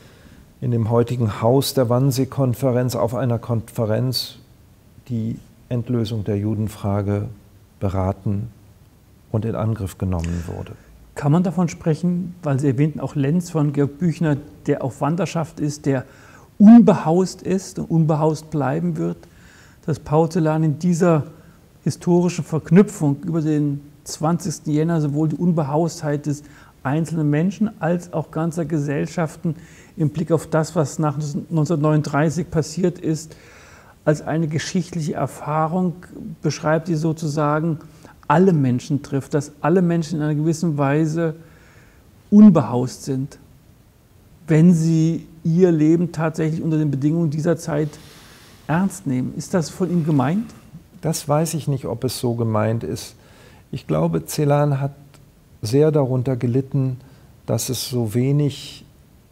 in dem heutigen Haus der Wannsee-Konferenz auf einer Konferenz die Endlösung der Judenfrage beraten und in Angriff genommen wurde. Kann man davon sprechen, weil Sie erwähnten auch Lenz von Georg Büchner, der auf Wanderschaft ist, der unbehaust ist und unbehaust bleiben wird, dass Paul Celan in dieser historischen Verknüpfung über den 20. Jänner sowohl die Unbehaustheit des einzelnen Menschen als auch ganzer Gesellschaften im Blick auf das, was nach 1939 passiert ist, als eine geschichtliche Erfahrung beschreibt, die sozusagen alle Menschen trifft, dass alle Menschen in einer gewissen Weise unbehaust sind, wenn sie ihr Leben tatsächlich unter den Bedingungen dieser Zeit ernst nehmen. Ist das von ihm gemeint? Das weiß ich nicht, ob es so gemeint ist. Ich glaube, Celan hat sehr darunter gelitten, dass es so wenig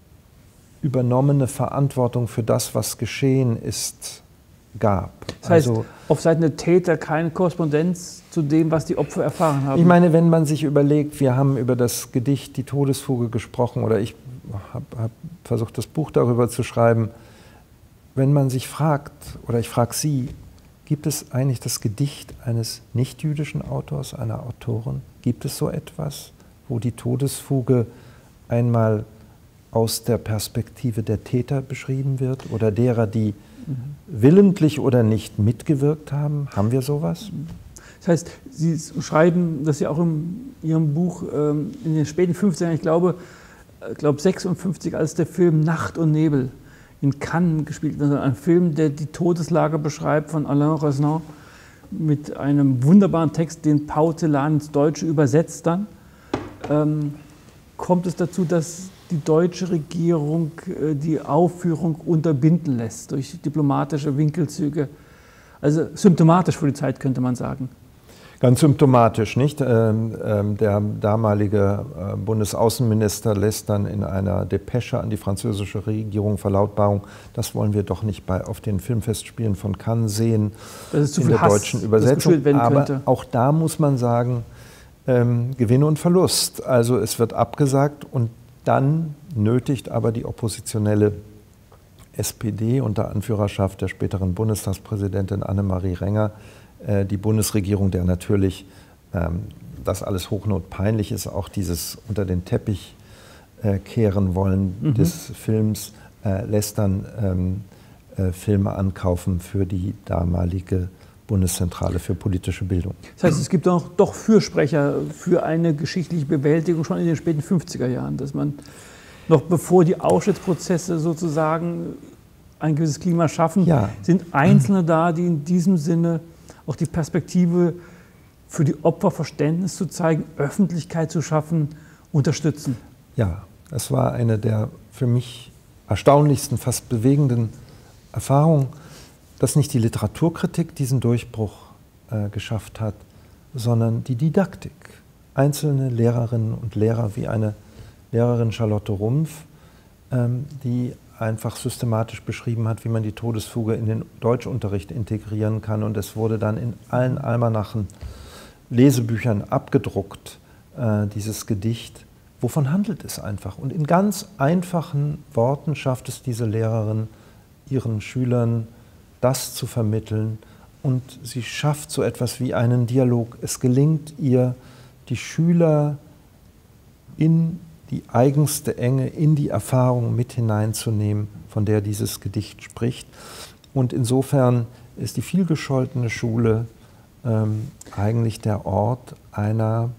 übernommene Verantwortung für das, was geschehen ist, gab. Das heißt, auf Seiten der Täter keine Korrespondenz zu dem, was die Opfer erfahren haben? Ich meine, wenn man sich überlegt, wir haben über das Gedicht Die Todesfuge gesprochen, oder ich habe versucht, das Buch darüber zu schreiben, wenn man sich fragt, oder ich frage Sie, gibt es eigentlich das Gedicht eines nicht-jüdischen Autors, einer Autorin? Gibt es so etwas, wo die Todesfuge einmal aus der Perspektive der Täter beschrieben wird oder derer, die willentlich oder nicht mitgewirkt haben? Haben wir sowas? Das heißt, Sie schreiben, dass Sie auch in Ihrem Buch in den späten 50ern, ich glaube 56, als der Film Nacht und Nebel in Cannes gespielt wird, ein Film, der die Todeslage beschreibt von Alain Resnais mit einem wunderbaren Text, den Paul Celan ins Deutsche übersetzt dann. Kommt es dazu, dass die deutsche Regierung die Aufführung unterbinden lässt durch diplomatische Winkelzüge? Also symptomatisch für die Zeit, könnte man sagen. Ganz symptomatisch, nicht? Der damalige Bundesaußenminister lässt dann in einer Depesche an die französische Regierung Verlautbarung, das wollen wir doch nicht auf den Filmfestspielen von Cannes sehen, das ist zu viel in der Hass, deutschen Übersetzung. Aber könnte. Auch da muss man sagen, Gewinn und Verlust. Also es wird abgesagt und dann nötigt aber die oppositionelle SPD unter Anführerschaft der späteren Bundestagspräsidentin Annemarie Renger die Bundesregierung, der natürlich das alles hochnotpeinlich ist, auch dieses unter den Teppich kehren wollen des Films, lässt dann Filme ankaufen für die damalige Bundeszentrale für politische Bildung. Das heißt, es gibt doch Fürsprecher für eine geschichtliche Bewältigung schon in den späten 50er Jahren, dass man noch bevor die Auschwitz-Prozesse sozusagen ein gewisses Klima schaffen, sind Einzelne da, die in diesem Sinne auch die Perspektive für die Opfer Verständnis zu zeigen, Öffentlichkeit zu schaffen, unterstützen. Ja, es war eine der für mich erstaunlichsten, fast bewegenden Erfahrungen, dass nicht die Literaturkritik diesen Durchbruch geschafft hat, sondern die Didaktik. Einzelne Lehrerinnen und Lehrer, wie eine Lehrerin Charlotte Rumpf, die einfach systematisch beschrieben hat, wie man die Todesfuge in den Deutschunterricht integrieren kann. Und es wurde dann in allen Almanachen, Lesebüchern abgedruckt, dieses Gedicht. Wovon handelt es einfach? Und in ganz einfachen Worten schafft es diese Lehrerin, ihren Schülern das zu vermitteln. Und sie schafft so etwas wie einen Dialog. Es gelingt ihr, die Schüler in die eigenste Enge, in die Erfahrung mit hineinzunehmen, von der dieses Gedicht spricht. Und insofern ist die vielgescholtene Schule eigentlich der Ort einer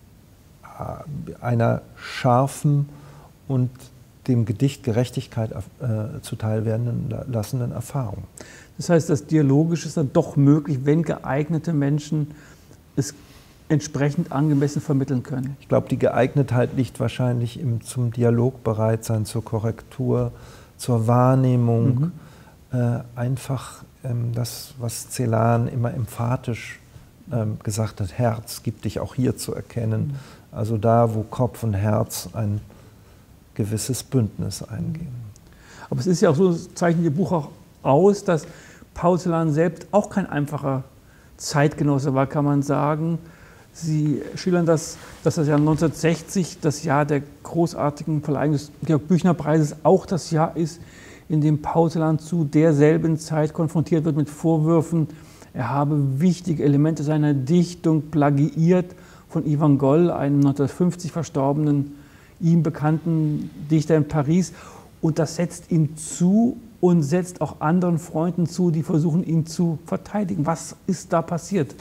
scharfen und dem Gedicht Gerechtigkeit zuteil werden lassenden Erfahrung. Das heißt, das Dialogische ist dann doch möglich, wenn geeignete Menschen es entsprechend angemessen vermitteln können. Ich glaube, die Geeignetheit liegt wahrscheinlich zum Dialog bereit sein, zur Korrektur, zur Wahrnehmung. Einfach das, was Celan immer emphatisch gesagt hat, Herz, gibt dich auch hier zu erkennen. Also da, wo Kopf und Herz ein gewisses Bündnis eingehen. Aber es ist ja auch so, das zeichnet Ihr Buch auch aus, dass Paul Celan selbst auch kein einfacher Zeitgenosse war, kann man sagen. Sie schildern das, dass das Jahr 1960, das Jahr der großartigen Verleihung des Georg-Büchner-Preises, auch das Jahr ist, in dem Paul Celan zu derselben Zeit konfrontiert wird mit Vorwürfen, er habe wichtige Elemente seiner Dichtung plagiiert von Ivan Goll, einem 1950 verstorbenen, ihm bekannten Dichter in Paris. Und das setzt ihm zu und setzt auch anderen Freunden zu, die versuchen, ihn zu verteidigen. Was ist da passiert?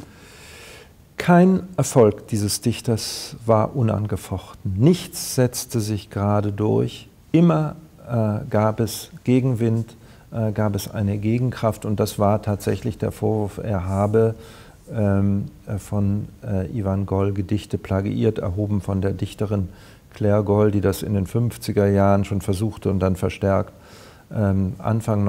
Kein Erfolg dieses Dichters war unangefochten. Nichts setzte sich gerade durch. Immer gab es Gegenwind, gab es eine Gegenkraft, und das war tatsächlich der Vorwurf, er habe von Ivan Goll Gedichte plagiiert, erhoben von der Dichterin Claire Goll, die das in den 50er Jahren schon versuchte und dann verstärkt Anfang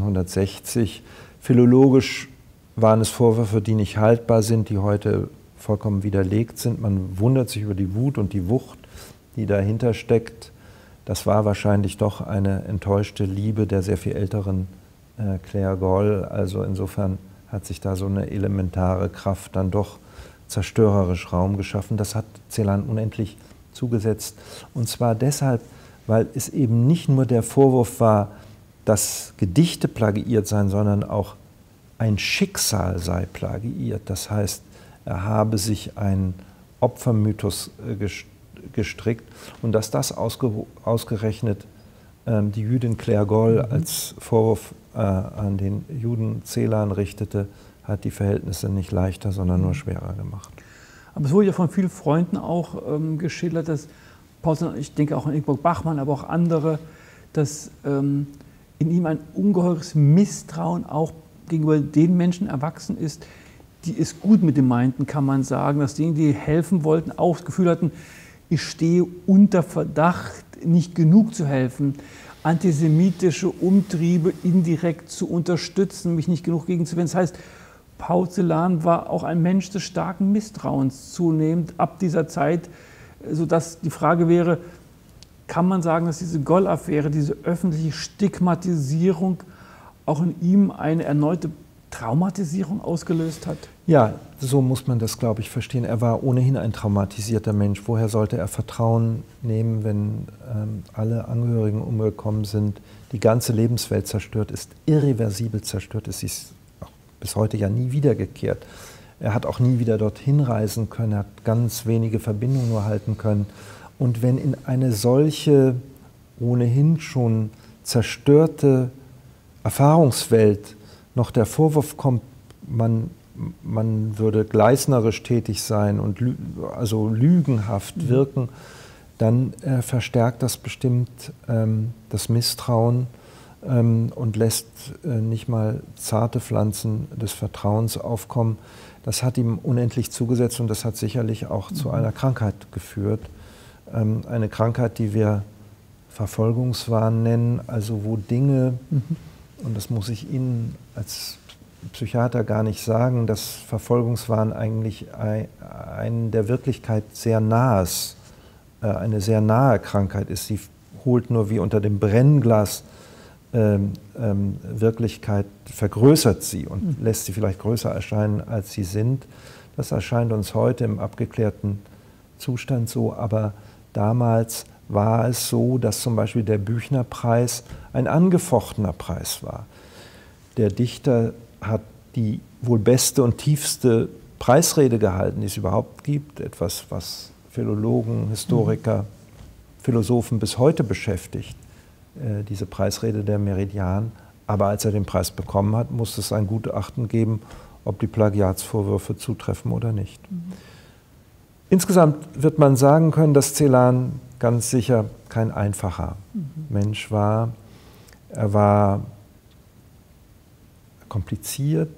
1960. Philologisch waren es Vorwürfe, die nicht haltbar sind, die heute vollkommen widerlegt sind. Man wundert sich über die Wut und die Wucht, die dahinter steckt. Das war wahrscheinlich doch eine enttäuschte Liebe der sehr viel älteren Claire Goll. Also insofern hat sich da so eine elementare Kraft dann doch zerstörerisch Raum geschaffen. Das hat Celan unendlich zugesetzt. Und zwar deshalb, weil es eben nicht nur der Vorwurf war, dass Gedichte plagiiert seien, sondern auch ein Schicksal sei plagiiert. Das heißt, er habe sich einen Opfermythos gestrickt, und dass das ausgerechnet die Jüdin Claire Goll als Vorwurf an den Juden Celan richtete, hat die Verhältnisse nicht leichter, sondern nur schwerer gemacht. Aber es wurde ja von vielen Freunden auch geschildert, dass Paul Celan, ich denke auch an Ingeborg Bachmann, aber auch andere, dass in ihm ein ungeheures Misstrauen auch gegenüber den Menschen erwachsen ist, die es gut mit ihm meinten, kann man sagen, dass denen, die helfen wollten, auch das Gefühl hatten, ich stehe unter Verdacht, nicht genug zu helfen, antisemitische Umtriebe indirekt zu unterstützen, mich nicht genug gegenzuwenden. Das heißt, Paul Celan war auch ein Mensch des starken Misstrauens zunehmend ab dieser Zeit, sodass die Frage wäre, kann man sagen, dass diese Goll-Affäre, diese öffentliche Stigmatisierung auch in ihm eine erneute Traumatisierung ausgelöst hat? Ja, so muss man das, glaube ich, verstehen. Er war ohnehin ein traumatisierter Mensch. Woher sollte er Vertrauen nehmen, wenn alle Angehörigen umgekommen sind, die ganze Lebenswelt zerstört ist, irreversibel zerstört ist, sie ist auch bis heute ja nie wiedergekehrt. Er hat auch nie wieder dorthin reisen können, er hat ganz wenige Verbindungen nur halten können. Und wenn in eine solche ohnehin schon zerstörte Erfahrungswelt noch der Vorwurf kommt, man würde gleisnerisch tätig sein und also lügenhaft wirken, dann verstärkt das bestimmt das Misstrauen und lässt nicht mal zarte Pflanzen des Vertrauens aufkommen. Das hat ihm unendlich zugesetzt, und das hat sicherlich auch zu einer Krankheit geführt. Eine Krankheit, die wir Verfolgungswahn nennen, also wo Dinge, und das muss ich Ihnen als Psychiater gar nicht sagen, dass Verfolgungswahn eigentlich ein der Wirklichkeit sehr nahes, eine sehr nahe Krankheit ist. Sie holt nur wie unter dem Brennglas Wirklichkeit, vergrößert sie und lässt sie vielleicht größer erscheinen, als sie sind. Das erscheint uns heute im abgeklärten Zustand so, aber damals war es so, dass zum Beispiel der Büchner-Preis ein angefochtener Preis war. Der Dichter hat die wohl beste und tiefste Preisrede gehalten, die es überhaupt gibt, etwas, was Philologen, Historiker, Philosophen bis heute beschäftigt, diese Preisrede der Meridian, Aber als er den Preis bekommen hat, musste es ein Gutachten geben, ob die Plagiatsvorwürfe zutreffen oder nicht. Insgesamt wird man sagen können, dass Celan ganz sicher kein einfacher Mensch war. Er war kompliziert,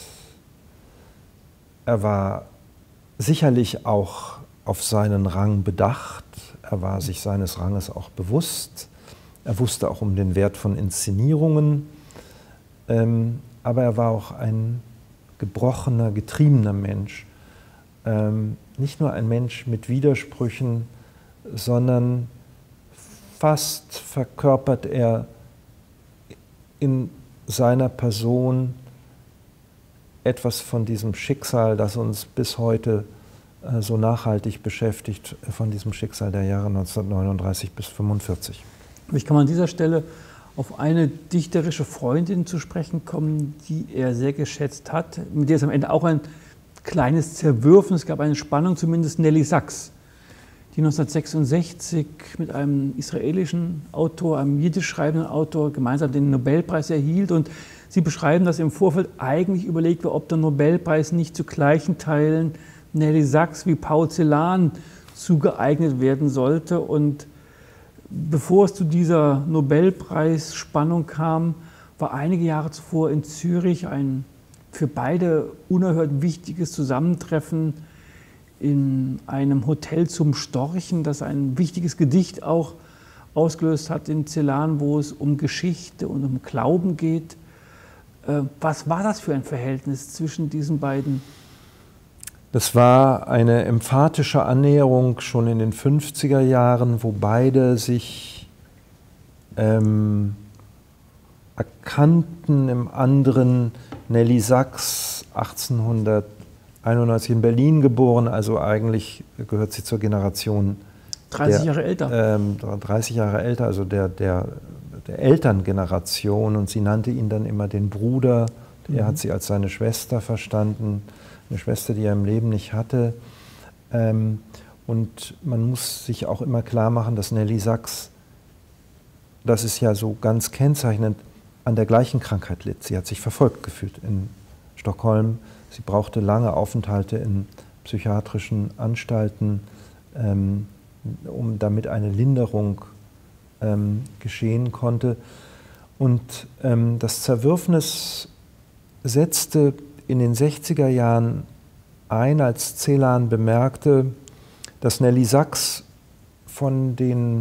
er war sicherlich auch auf seinen Rang bedacht, er war sich seines Ranges auch bewusst, er wusste auch um den Wert von Inszenierungen, aber er war auch ein gebrochener, getriebener Mensch. Nicht nur ein Mensch mit Widersprüchen, sondern fast verkörpert er in seiner Person etwas von diesem Schicksal, das uns bis heute so nachhaltig beschäftigt, von diesem Schicksal der Jahre 1939 bis 1945. Ich kann an dieser Stelle auf eine dichterische Freundin zu sprechen kommen, die er sehr geschätzt hat, mit der es am Ende auch ein kleines Zerwürfen, es gab eine Spannung, zumindest Nelly Sachs, die 1966 mit einem israelischen Autor, einem jiddisch schreibenden Autor, gemeinsam den Nobelpreis erhielt. Und sie beschreiben, dass im Vorfeld eigentlich überlegt war, ob der Nobelpreis nicht zu gleichen Teilen Nelly Sachs wie Paul Celan zugeeignet werden sollte. Und bevor es zu dieser Nobelpreisspannung kam, war einige Jahre zuvor in Zürich ein für beide unerhört wichtiges Zusammentreffen in einem Hotel zum Storchen, das ein wichtiges Gedicht auch ausgelöst hat in Celan, wo es um Geschichte und um Glauben geht. Was war das für ein Verhältnis zwischen diesen beiden? Das war eine emphatische Annäherung schon in den 50er Jahren, wo beide sich erkannten im anderen. Nelly Sachs, 1891 in Berlin geboren, also eigentlich gehört sie zur Generation 30 Jahre älter. 30 Jahre älter, also der Elterngeneration, und sie nannte ihn dann immer den Bruder. Er hat sie als seine Schwester verstanden, eine Schwester, die er im Leben nicht hatte. Und man muss sich auch immer klar machen, dass Nelly Sachs, das ist ja so ganz kennzeichnend, an der gleichen Krankheit litt. Sie hat sich verfolgt gefühlt in Stockholm. Sie brauchte lange Aufenthalte in psychiatrischen Anstalten, damit eine Linderung geschehen konnte. Und das Zerwürfnis setzte in den 60er Jahren ein, als Celan bemerkte, dass Nelly Sachs vom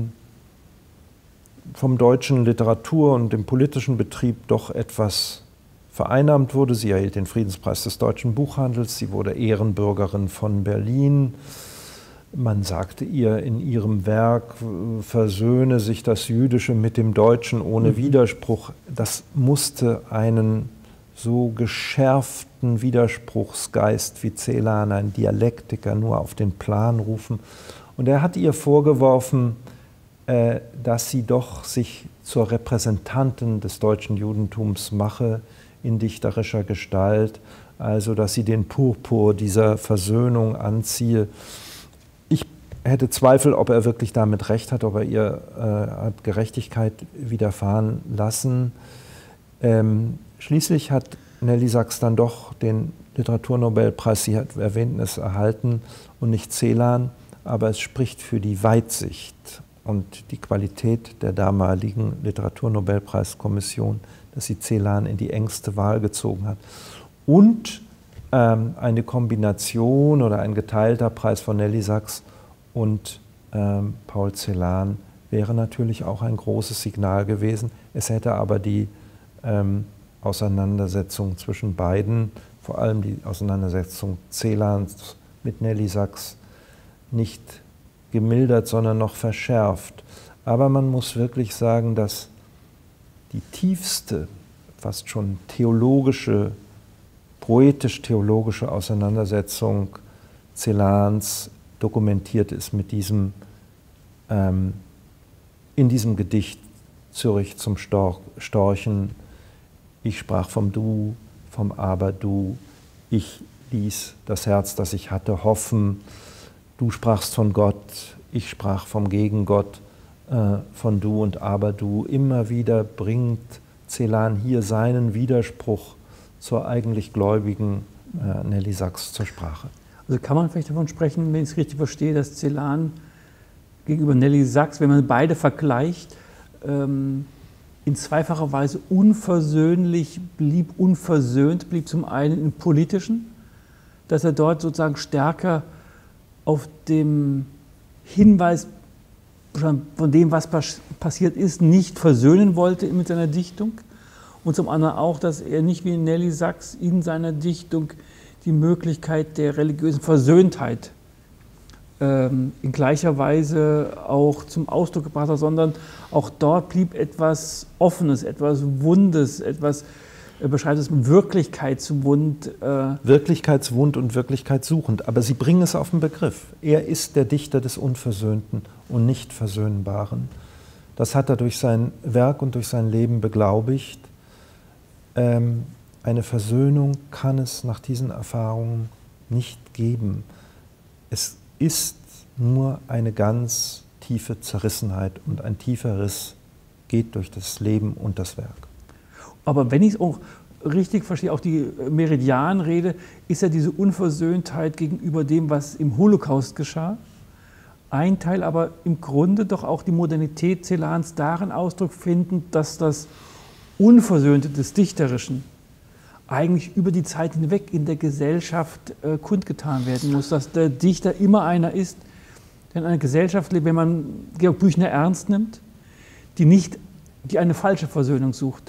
deutschen Literatur- und dem politischen Betrieb doch etwas vereinnahmt wurde. Sie erhielt den Friedenspreis des deutschen Buchhandels, sie wurde Ehrenbürgerin von Berlin. Man sagte ihr in ihrem Werk, versöhne sich das Jüdische mit dem Deutschen ohne Widerspruch. Das musste einen so geschärften Widerspruchsgeist wie Celan, ein Dialektiker, nur auf den Plan rufen. Und er hat ihr vorgeworfen, dass sie doch sich zur Repräsentantin des deutschen Judentums mache in dichterischer Gestalt, also dass sie den Purpur dieser Versöhnung anziehe. Ich hätte Zweifel, ob er wirklich damit recht hat, ob er ihr hat Gerechtigkeit widerfahren lassen. Schließlich hat Nelly Sachs dann doch den Literaturnobelpreis, Sie erwähnten es, erhalten und nicht Celan, aber es spricht für die Weitsicht und die Qualität der damaligen Literaturnobelpreiskommission, dass sie Celan in die engste Wahl gezogen hat. Und eine Kombination oder ein geteilter Preis von Nelly Sachs und Paul Celan wäre natürlich auch ein großes Signal gewesen. Es hätte aber die Auseinandersetzung zwischen beiden, vor allem die Auseinandersetzung Celans mit Nelly Sachs, nicht gemildert, sondern noch verschärft. Aber man muss wirklich sagen, dass die tiefste, fast schon theologische, poetisch-theologische Auseinandersetzung Celans dokumentiert ist mit diesem, in diesem Gedicht Zürich zum Storchen. Ich sprach vom Du, vom Aber du, ich ließ das Herz, das ich hatte, hoffen. Du sprachst von Gott, ich sprach vom Gegengott, von Du und Aber du. Immer wieder bringt Celan hier seinen Widerspruch zur eigentlich gläubigen Nelly Sachs zur Sprache. Also kann man vielleicht davon sprechen, wenn ich es richtig verstehe, dass Celan gegenüber Nelly Sachs, wenn man beide vergleicht, in zweifacher Weise unversöhnlich blieb, unversöhnt blieb, zum einen im Politischen, dass er dort sozusagen stärker auf dem Hinweis von dem, was passiert ist, nicht versöhnen wollte mit seiner Dichtung, und zum anderen auch, dass er nicht wie Nelly Sachs in seiner Dichtung die Möglichkeit der religiösen Versöhntheit in gleicher Weise auch zum Ausdruck gebracht hat, sondern auch dort blieb etwas Offenes, etwas Wundes, etwas, beschreibt es mit Wirklichkeitswund. Wirklichkeitswund und wirklichkeitssuchend, aber Sie bringen es auf den Begriff. Er ist der Dichter des Unversöhnten und nicht Versöhnbaren. Das hat er durch sein Werk und durch sein Leben beglaubigt. Eine Versöhnung kann es nach diesen Erfahrungen nicht geben. Es ist nur eine ganz tiefe Zerrissenheit und ein tiefer Riss geht durch das Leben und das Werk. Aber wenn ich es auch richtig verstehe, auch die Meridian-Rede, ist ja diese Unversöhntheit gegenüber dem, was im Holocaust geschah. Ein Teil, aber im Grunde doch auch die Modernität Celans darin Ausdruck finden, dass das Unversöhnte des Dichterischen eigentlich über die Zeit hinweg in der Gesellschaft kundgetan werden muss, dass der Dichter immer einer ist, der in einer Gesellschaft lebt, wenn man Georg Büchner ernst nimmt, die eine falsche Versöhnung sucht.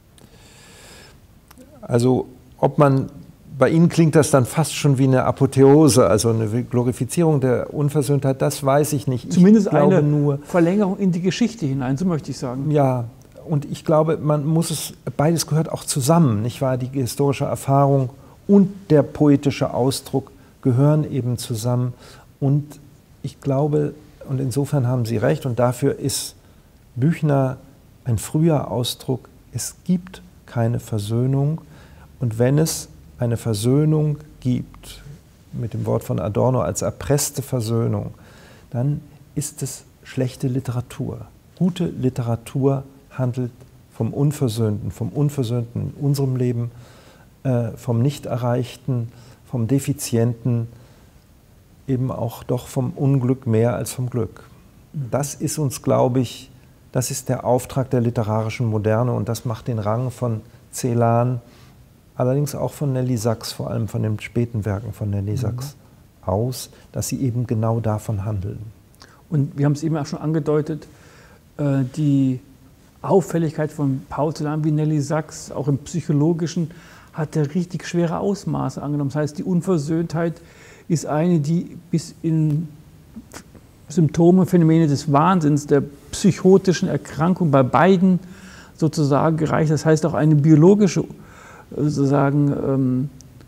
Also bei Ihnen klingt das dann fast schon wie eine Apotheose, also eine Glorifizierung der Unversöhntheit, das weiß ich nicht. Zumindest eine Verlängerung in die Geschichte hinein, so möchte ich sagen. Ja, und ich glaube, beides gehört auch zusammen, nicht wahr? Die historische Erfahrung und der poetische Ausdruck gehören eben zusammen. Und ich glaube, und insofern haben Sie recht, und dafür ist Büchner ein früher Ausdruck, es gibt keine Versöhnung. Und wenn es eine Versöhnung gibt, mit dem Wort von Adorno als erpresste Versöhnung, dann ist es schlechte Literatur. Gute Literatur handelt vom Unversöhnten in unserem Leben, vom Nicht-Erreichten, vom Defizienten, eben auch doch vom Unglück mehr als vom Glück. Das ist uns, glaube ich, das ist der Auftrag der literarischen Moderne und das macht den Rang von Celan, allerdings auch von Nelly Sachs, vor allem von den späten Werken von Nelly Sachs aus, dass sie eben genau davon handeln. Und wir haben es eben auch schon angedeutet, die Auffälligkeit von Paul Celan wie Nelly Sachs, auch im Psychologischen, hat er richtig schwere Ausmaße angenommen. Das heißt, die Unversöhntheit ist eine, die bis in Symptome, Phänomene des Wahnsinns, der psychotischen Erkrankung bei beiden sozusagen gereicht. Das heißt auch eine biologische sozusagen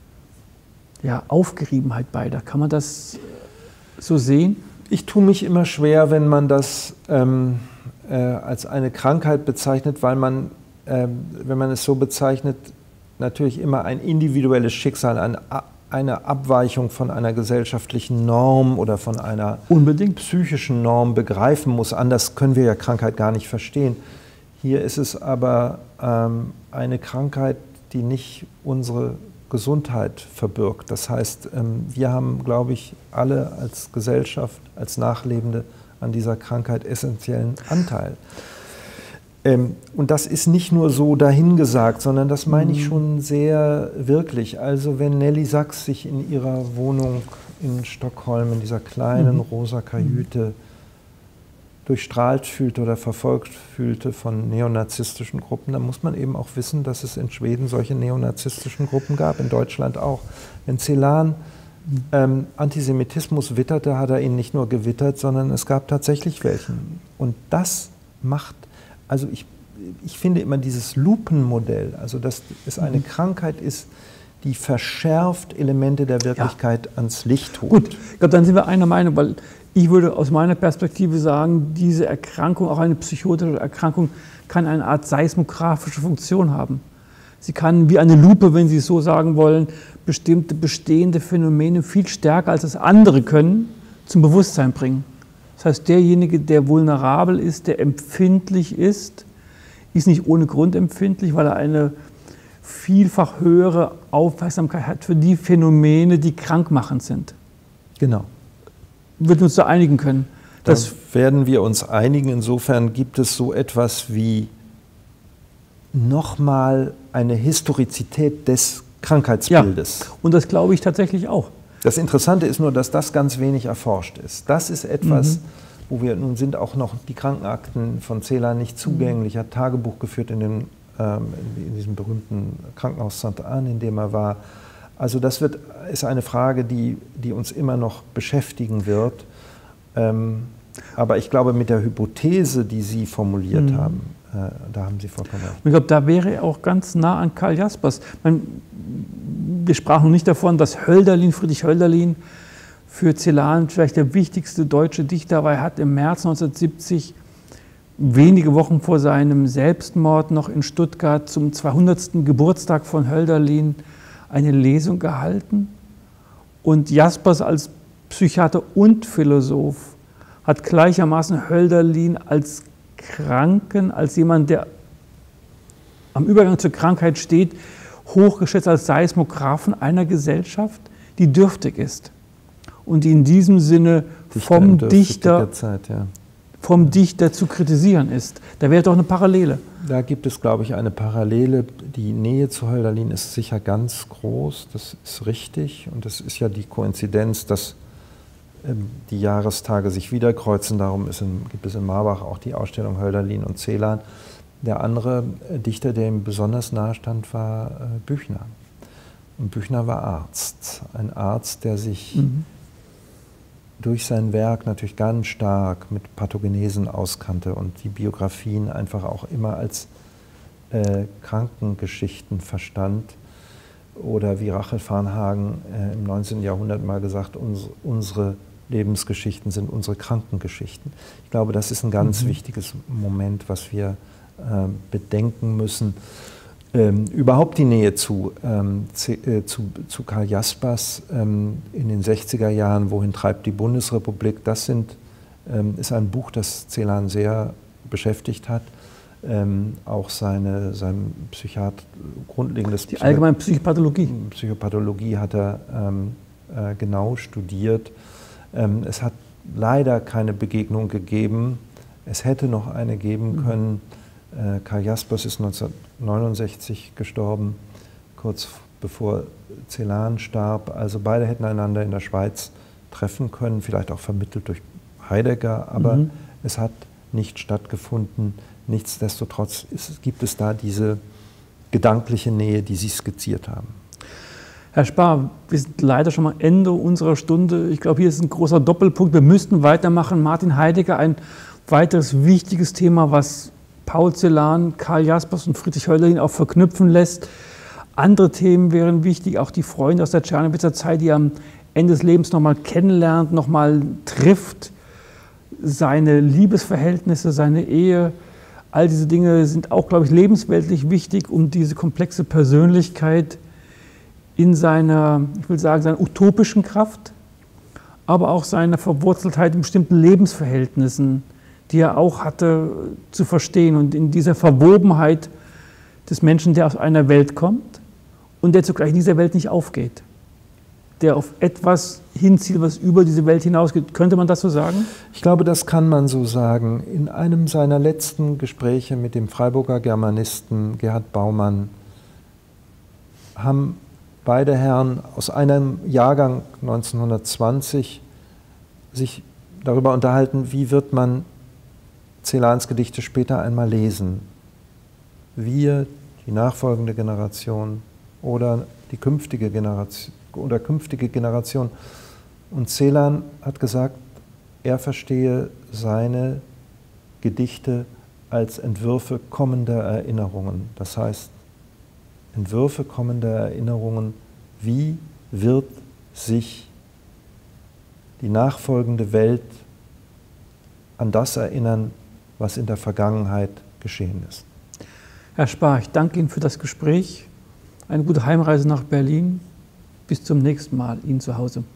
Aufgeriebenheit beider. Kann man das so sehen? Ich tue mich immer schwer, wenn man das als eine Krankheit bezeichnet, weil man, wenn man es so bezeichnet, natürlich immer ein individuelles Schicksal, eine Abweichung von einer gesellschaftlichen Norm oder von einer psychischen Norm begreifen muss. Anders können wir ja Krankheit gar nicht verstehen. Hier ist es aber eine Krankheit, die nicht unsere Gesundheit verbirgt. Das heißt, wir haben, glaube ich, alle als Gesellschaft, als Nachlebende an dieser Krankheit essentiellen Anteil. Und das ist nicht nur so dahingesagt, sondern das meine ich schon sehr wirklich. Also wenn Nelly Sachs sich in ihrer Wohnung in Stockholm, in dieser kleinen rosa Kajüte, durchstrahlt fühlte oder verfolgt fühlte von neonazistischen Gruppen, dann muss man eben auch wissen, dass es in Schweden solche neonazistischen Gruppen gab, in Deutschland auch. Wenn Celan Antisemitismus witterte, hat er ihn nicht nur gewittert, sondern es gab tatsächlich welchen. Und das macht, also ich finde immer dieses Lupenmodell, also dass es eine Krankheit ist, die verschärft Elemente der Wirklichkeit ans Licht holt. Gut, ich glaube, dann sind wir einer Meinung, weil ich würde aus meiner Perspektive sagen, diese Erkrankung, auch eine psychotische Erkrankung, kann eine Art seismografische Funktion haben. Sie kann wie eine Lupe, wenn Sie es so sagen wollen, bestimmte bestehende Phänomene viel stärker als das andere können, zum Bewusstsein bringen. Das heißt, derjenige, der vulnerabel ist, der empfindlich ist, ist nicht ohne Grund empfindlich, weil er eine vielfach höhere Aufmerksamkeit hat für die Phänomene, die krankmachend sind. Genau. Würden wir uns da einigen können? Das werden wir uns einigen. Insofern gibt es so etwas wie nochmal eine Historizität des Krankheitsbildes. Ja, und das glaube ich tatsächlich auch. Das Interessante ist nur, dass das ganz wenig erforscht ist. Das ist etwas, wo wir, nun sind auch noch die Krankenakten von Celan nicht zugänglich. Er hat Tagebuch geführt in diesem berühmten Krankenhaus Santa Ana, in dem er war. Also das ist eine Frage, die uns immer noch beschäftigen wird. Aber ich glaube, mit der Hypothese, die Sie formuliert haben, da haben Sie vollkommen recht. Ich glaube, da wäre er auch ganz nah an Karl Jaspers. Wir sprachen nicht davon, dass Hölderlin, Friedrich Hölderlin, für Celan vielleicht der wichtigste deutsche Dichter war. Er hat im März 1970, wenige Wochen vor seinem Selbstmord, noch in Stuttgart zum 200. Geburtstag von Hölderlin eine Lesung gehalten. Und Jaspers als Psychiater und Philosoph hat gleichermaßen Hölderlin als Kranken, als jemand, der am Übergang zur Krankheit steht, hochgeschätzt als Seismographen einer Gesellschaft, die dürftig ist und die in diesem Sinne vom Dichter zu kritisieren ist. Da wäre doch eine Parallele. Da gibt es, glaube ich, eine Parallele. Die Nähe zu Hölderlin ist sicher ganz groß, das ist richtig. Und es ist ja die Koinzidenz, dass die Jahrestage sich wiederkreuzen. Darum gibt es in Marbach auch die Ausstellung Hölderlin und Celan. Der andere Dichter, der ihm besonders nahe stand, war Büchner. Und Büchner war Arzt. Ein Arzt, der sich durch sein Werk natürlich ganz stark mit Pathogenesen auskannte und die Biografien einfach auch immer als Krankengeschichten verstand. Oder wie Rachel Varnhagen im 19. Jahrhundert mal gesagt, unsere Lebensgeschichten sind unsere Krankengeschichten. Ich glaube, das ist ein ganz wichtiges Moment, was wir bedenken müssen. Überhaupt die Nähe zu Karl Jaspers in den 60er Jahren, Wohin treibt die Bundesrepublik, das ist ein Buch, das Celan sehr beschäftigt hat. Auch sein grundlegendes... Die allgemeine Psychopathologie. Psychopathologie hat er genau studiert. Es hat leider keine Begegnung gegeben. Es hätte noch eine geben können. Karl Jaspers ist 1969 gestorben, kurz bevor Celan starb. Also beide hätten einander in der Schweiz treffen können, vielleicht auch vermittelt durch Heidegger, aber es hat nicht stattgefunden. Nichtsdestotrotz gibt es da diese gedankliche Nähe, die Sie skizziert haben. Herr Spar, wir sind leider schon am Ende unserer Stunde. Ich glaube, hier ist ein großer Doppelpunkt. Wir müssten weitermachen. Martin Heidegger, ein weiteres wichtiges Thema, was Paul Celan, Karl Jaspers und Friedrich Hölderlin auch verknüpfen lässt. Andere Themen wären wichtig, auch die Freunde aus der Tschernowitzer Zeit, die am Ende des Lebens nochmal kennenlernt, nochmal trifft, seine Liebesverhältnisse, seine Ehe. All diese Dinge sind auch, glaube ich, lebensweltlich wichtig, um diese komplexe Persönlichkeit in seiner, ich will sagen, seiner utopischen Kraft, aber auch seiner Verwurzeltheit in bestimmten Lebensverhältnissen, die er auch hatte, zu verstehen. Und in dieser Verwobenheit des Menschen, der aus einer Welt kommt und der zugleich in dieser Welt nicht aufgeht, der auf etwas hinzielt, was über diese Welt hinausgeht. Könnte man das so sagen? Ich glaube, das kann man so sagen. In einem seiner letzten Gespräche mit dem Freiburger Germanisten Gerhard Baumann haben beide Herren aus einem Jahrgang 1920 sich darüber unterhalten, wie wird man Celans Gedichte später einmal lesen. Wir, die nachfolgende Generation oder die künftige Generation. Und Celan hat gesagt, er verstehe seine Gedichte als Entwürfe kommender Erinnerungen. Das heißt, Entwürfe kommender Erinnerungen, wie wird sich die nachfolgende Welt an das erinnern, was in der Vergangenheit geschehen ist. Herr Spar, ich danke Ihnen für das Gespräch. Eine gute Heimreise nach Berlin. Bis zum nächsten Mal, Ihnen zu Hause.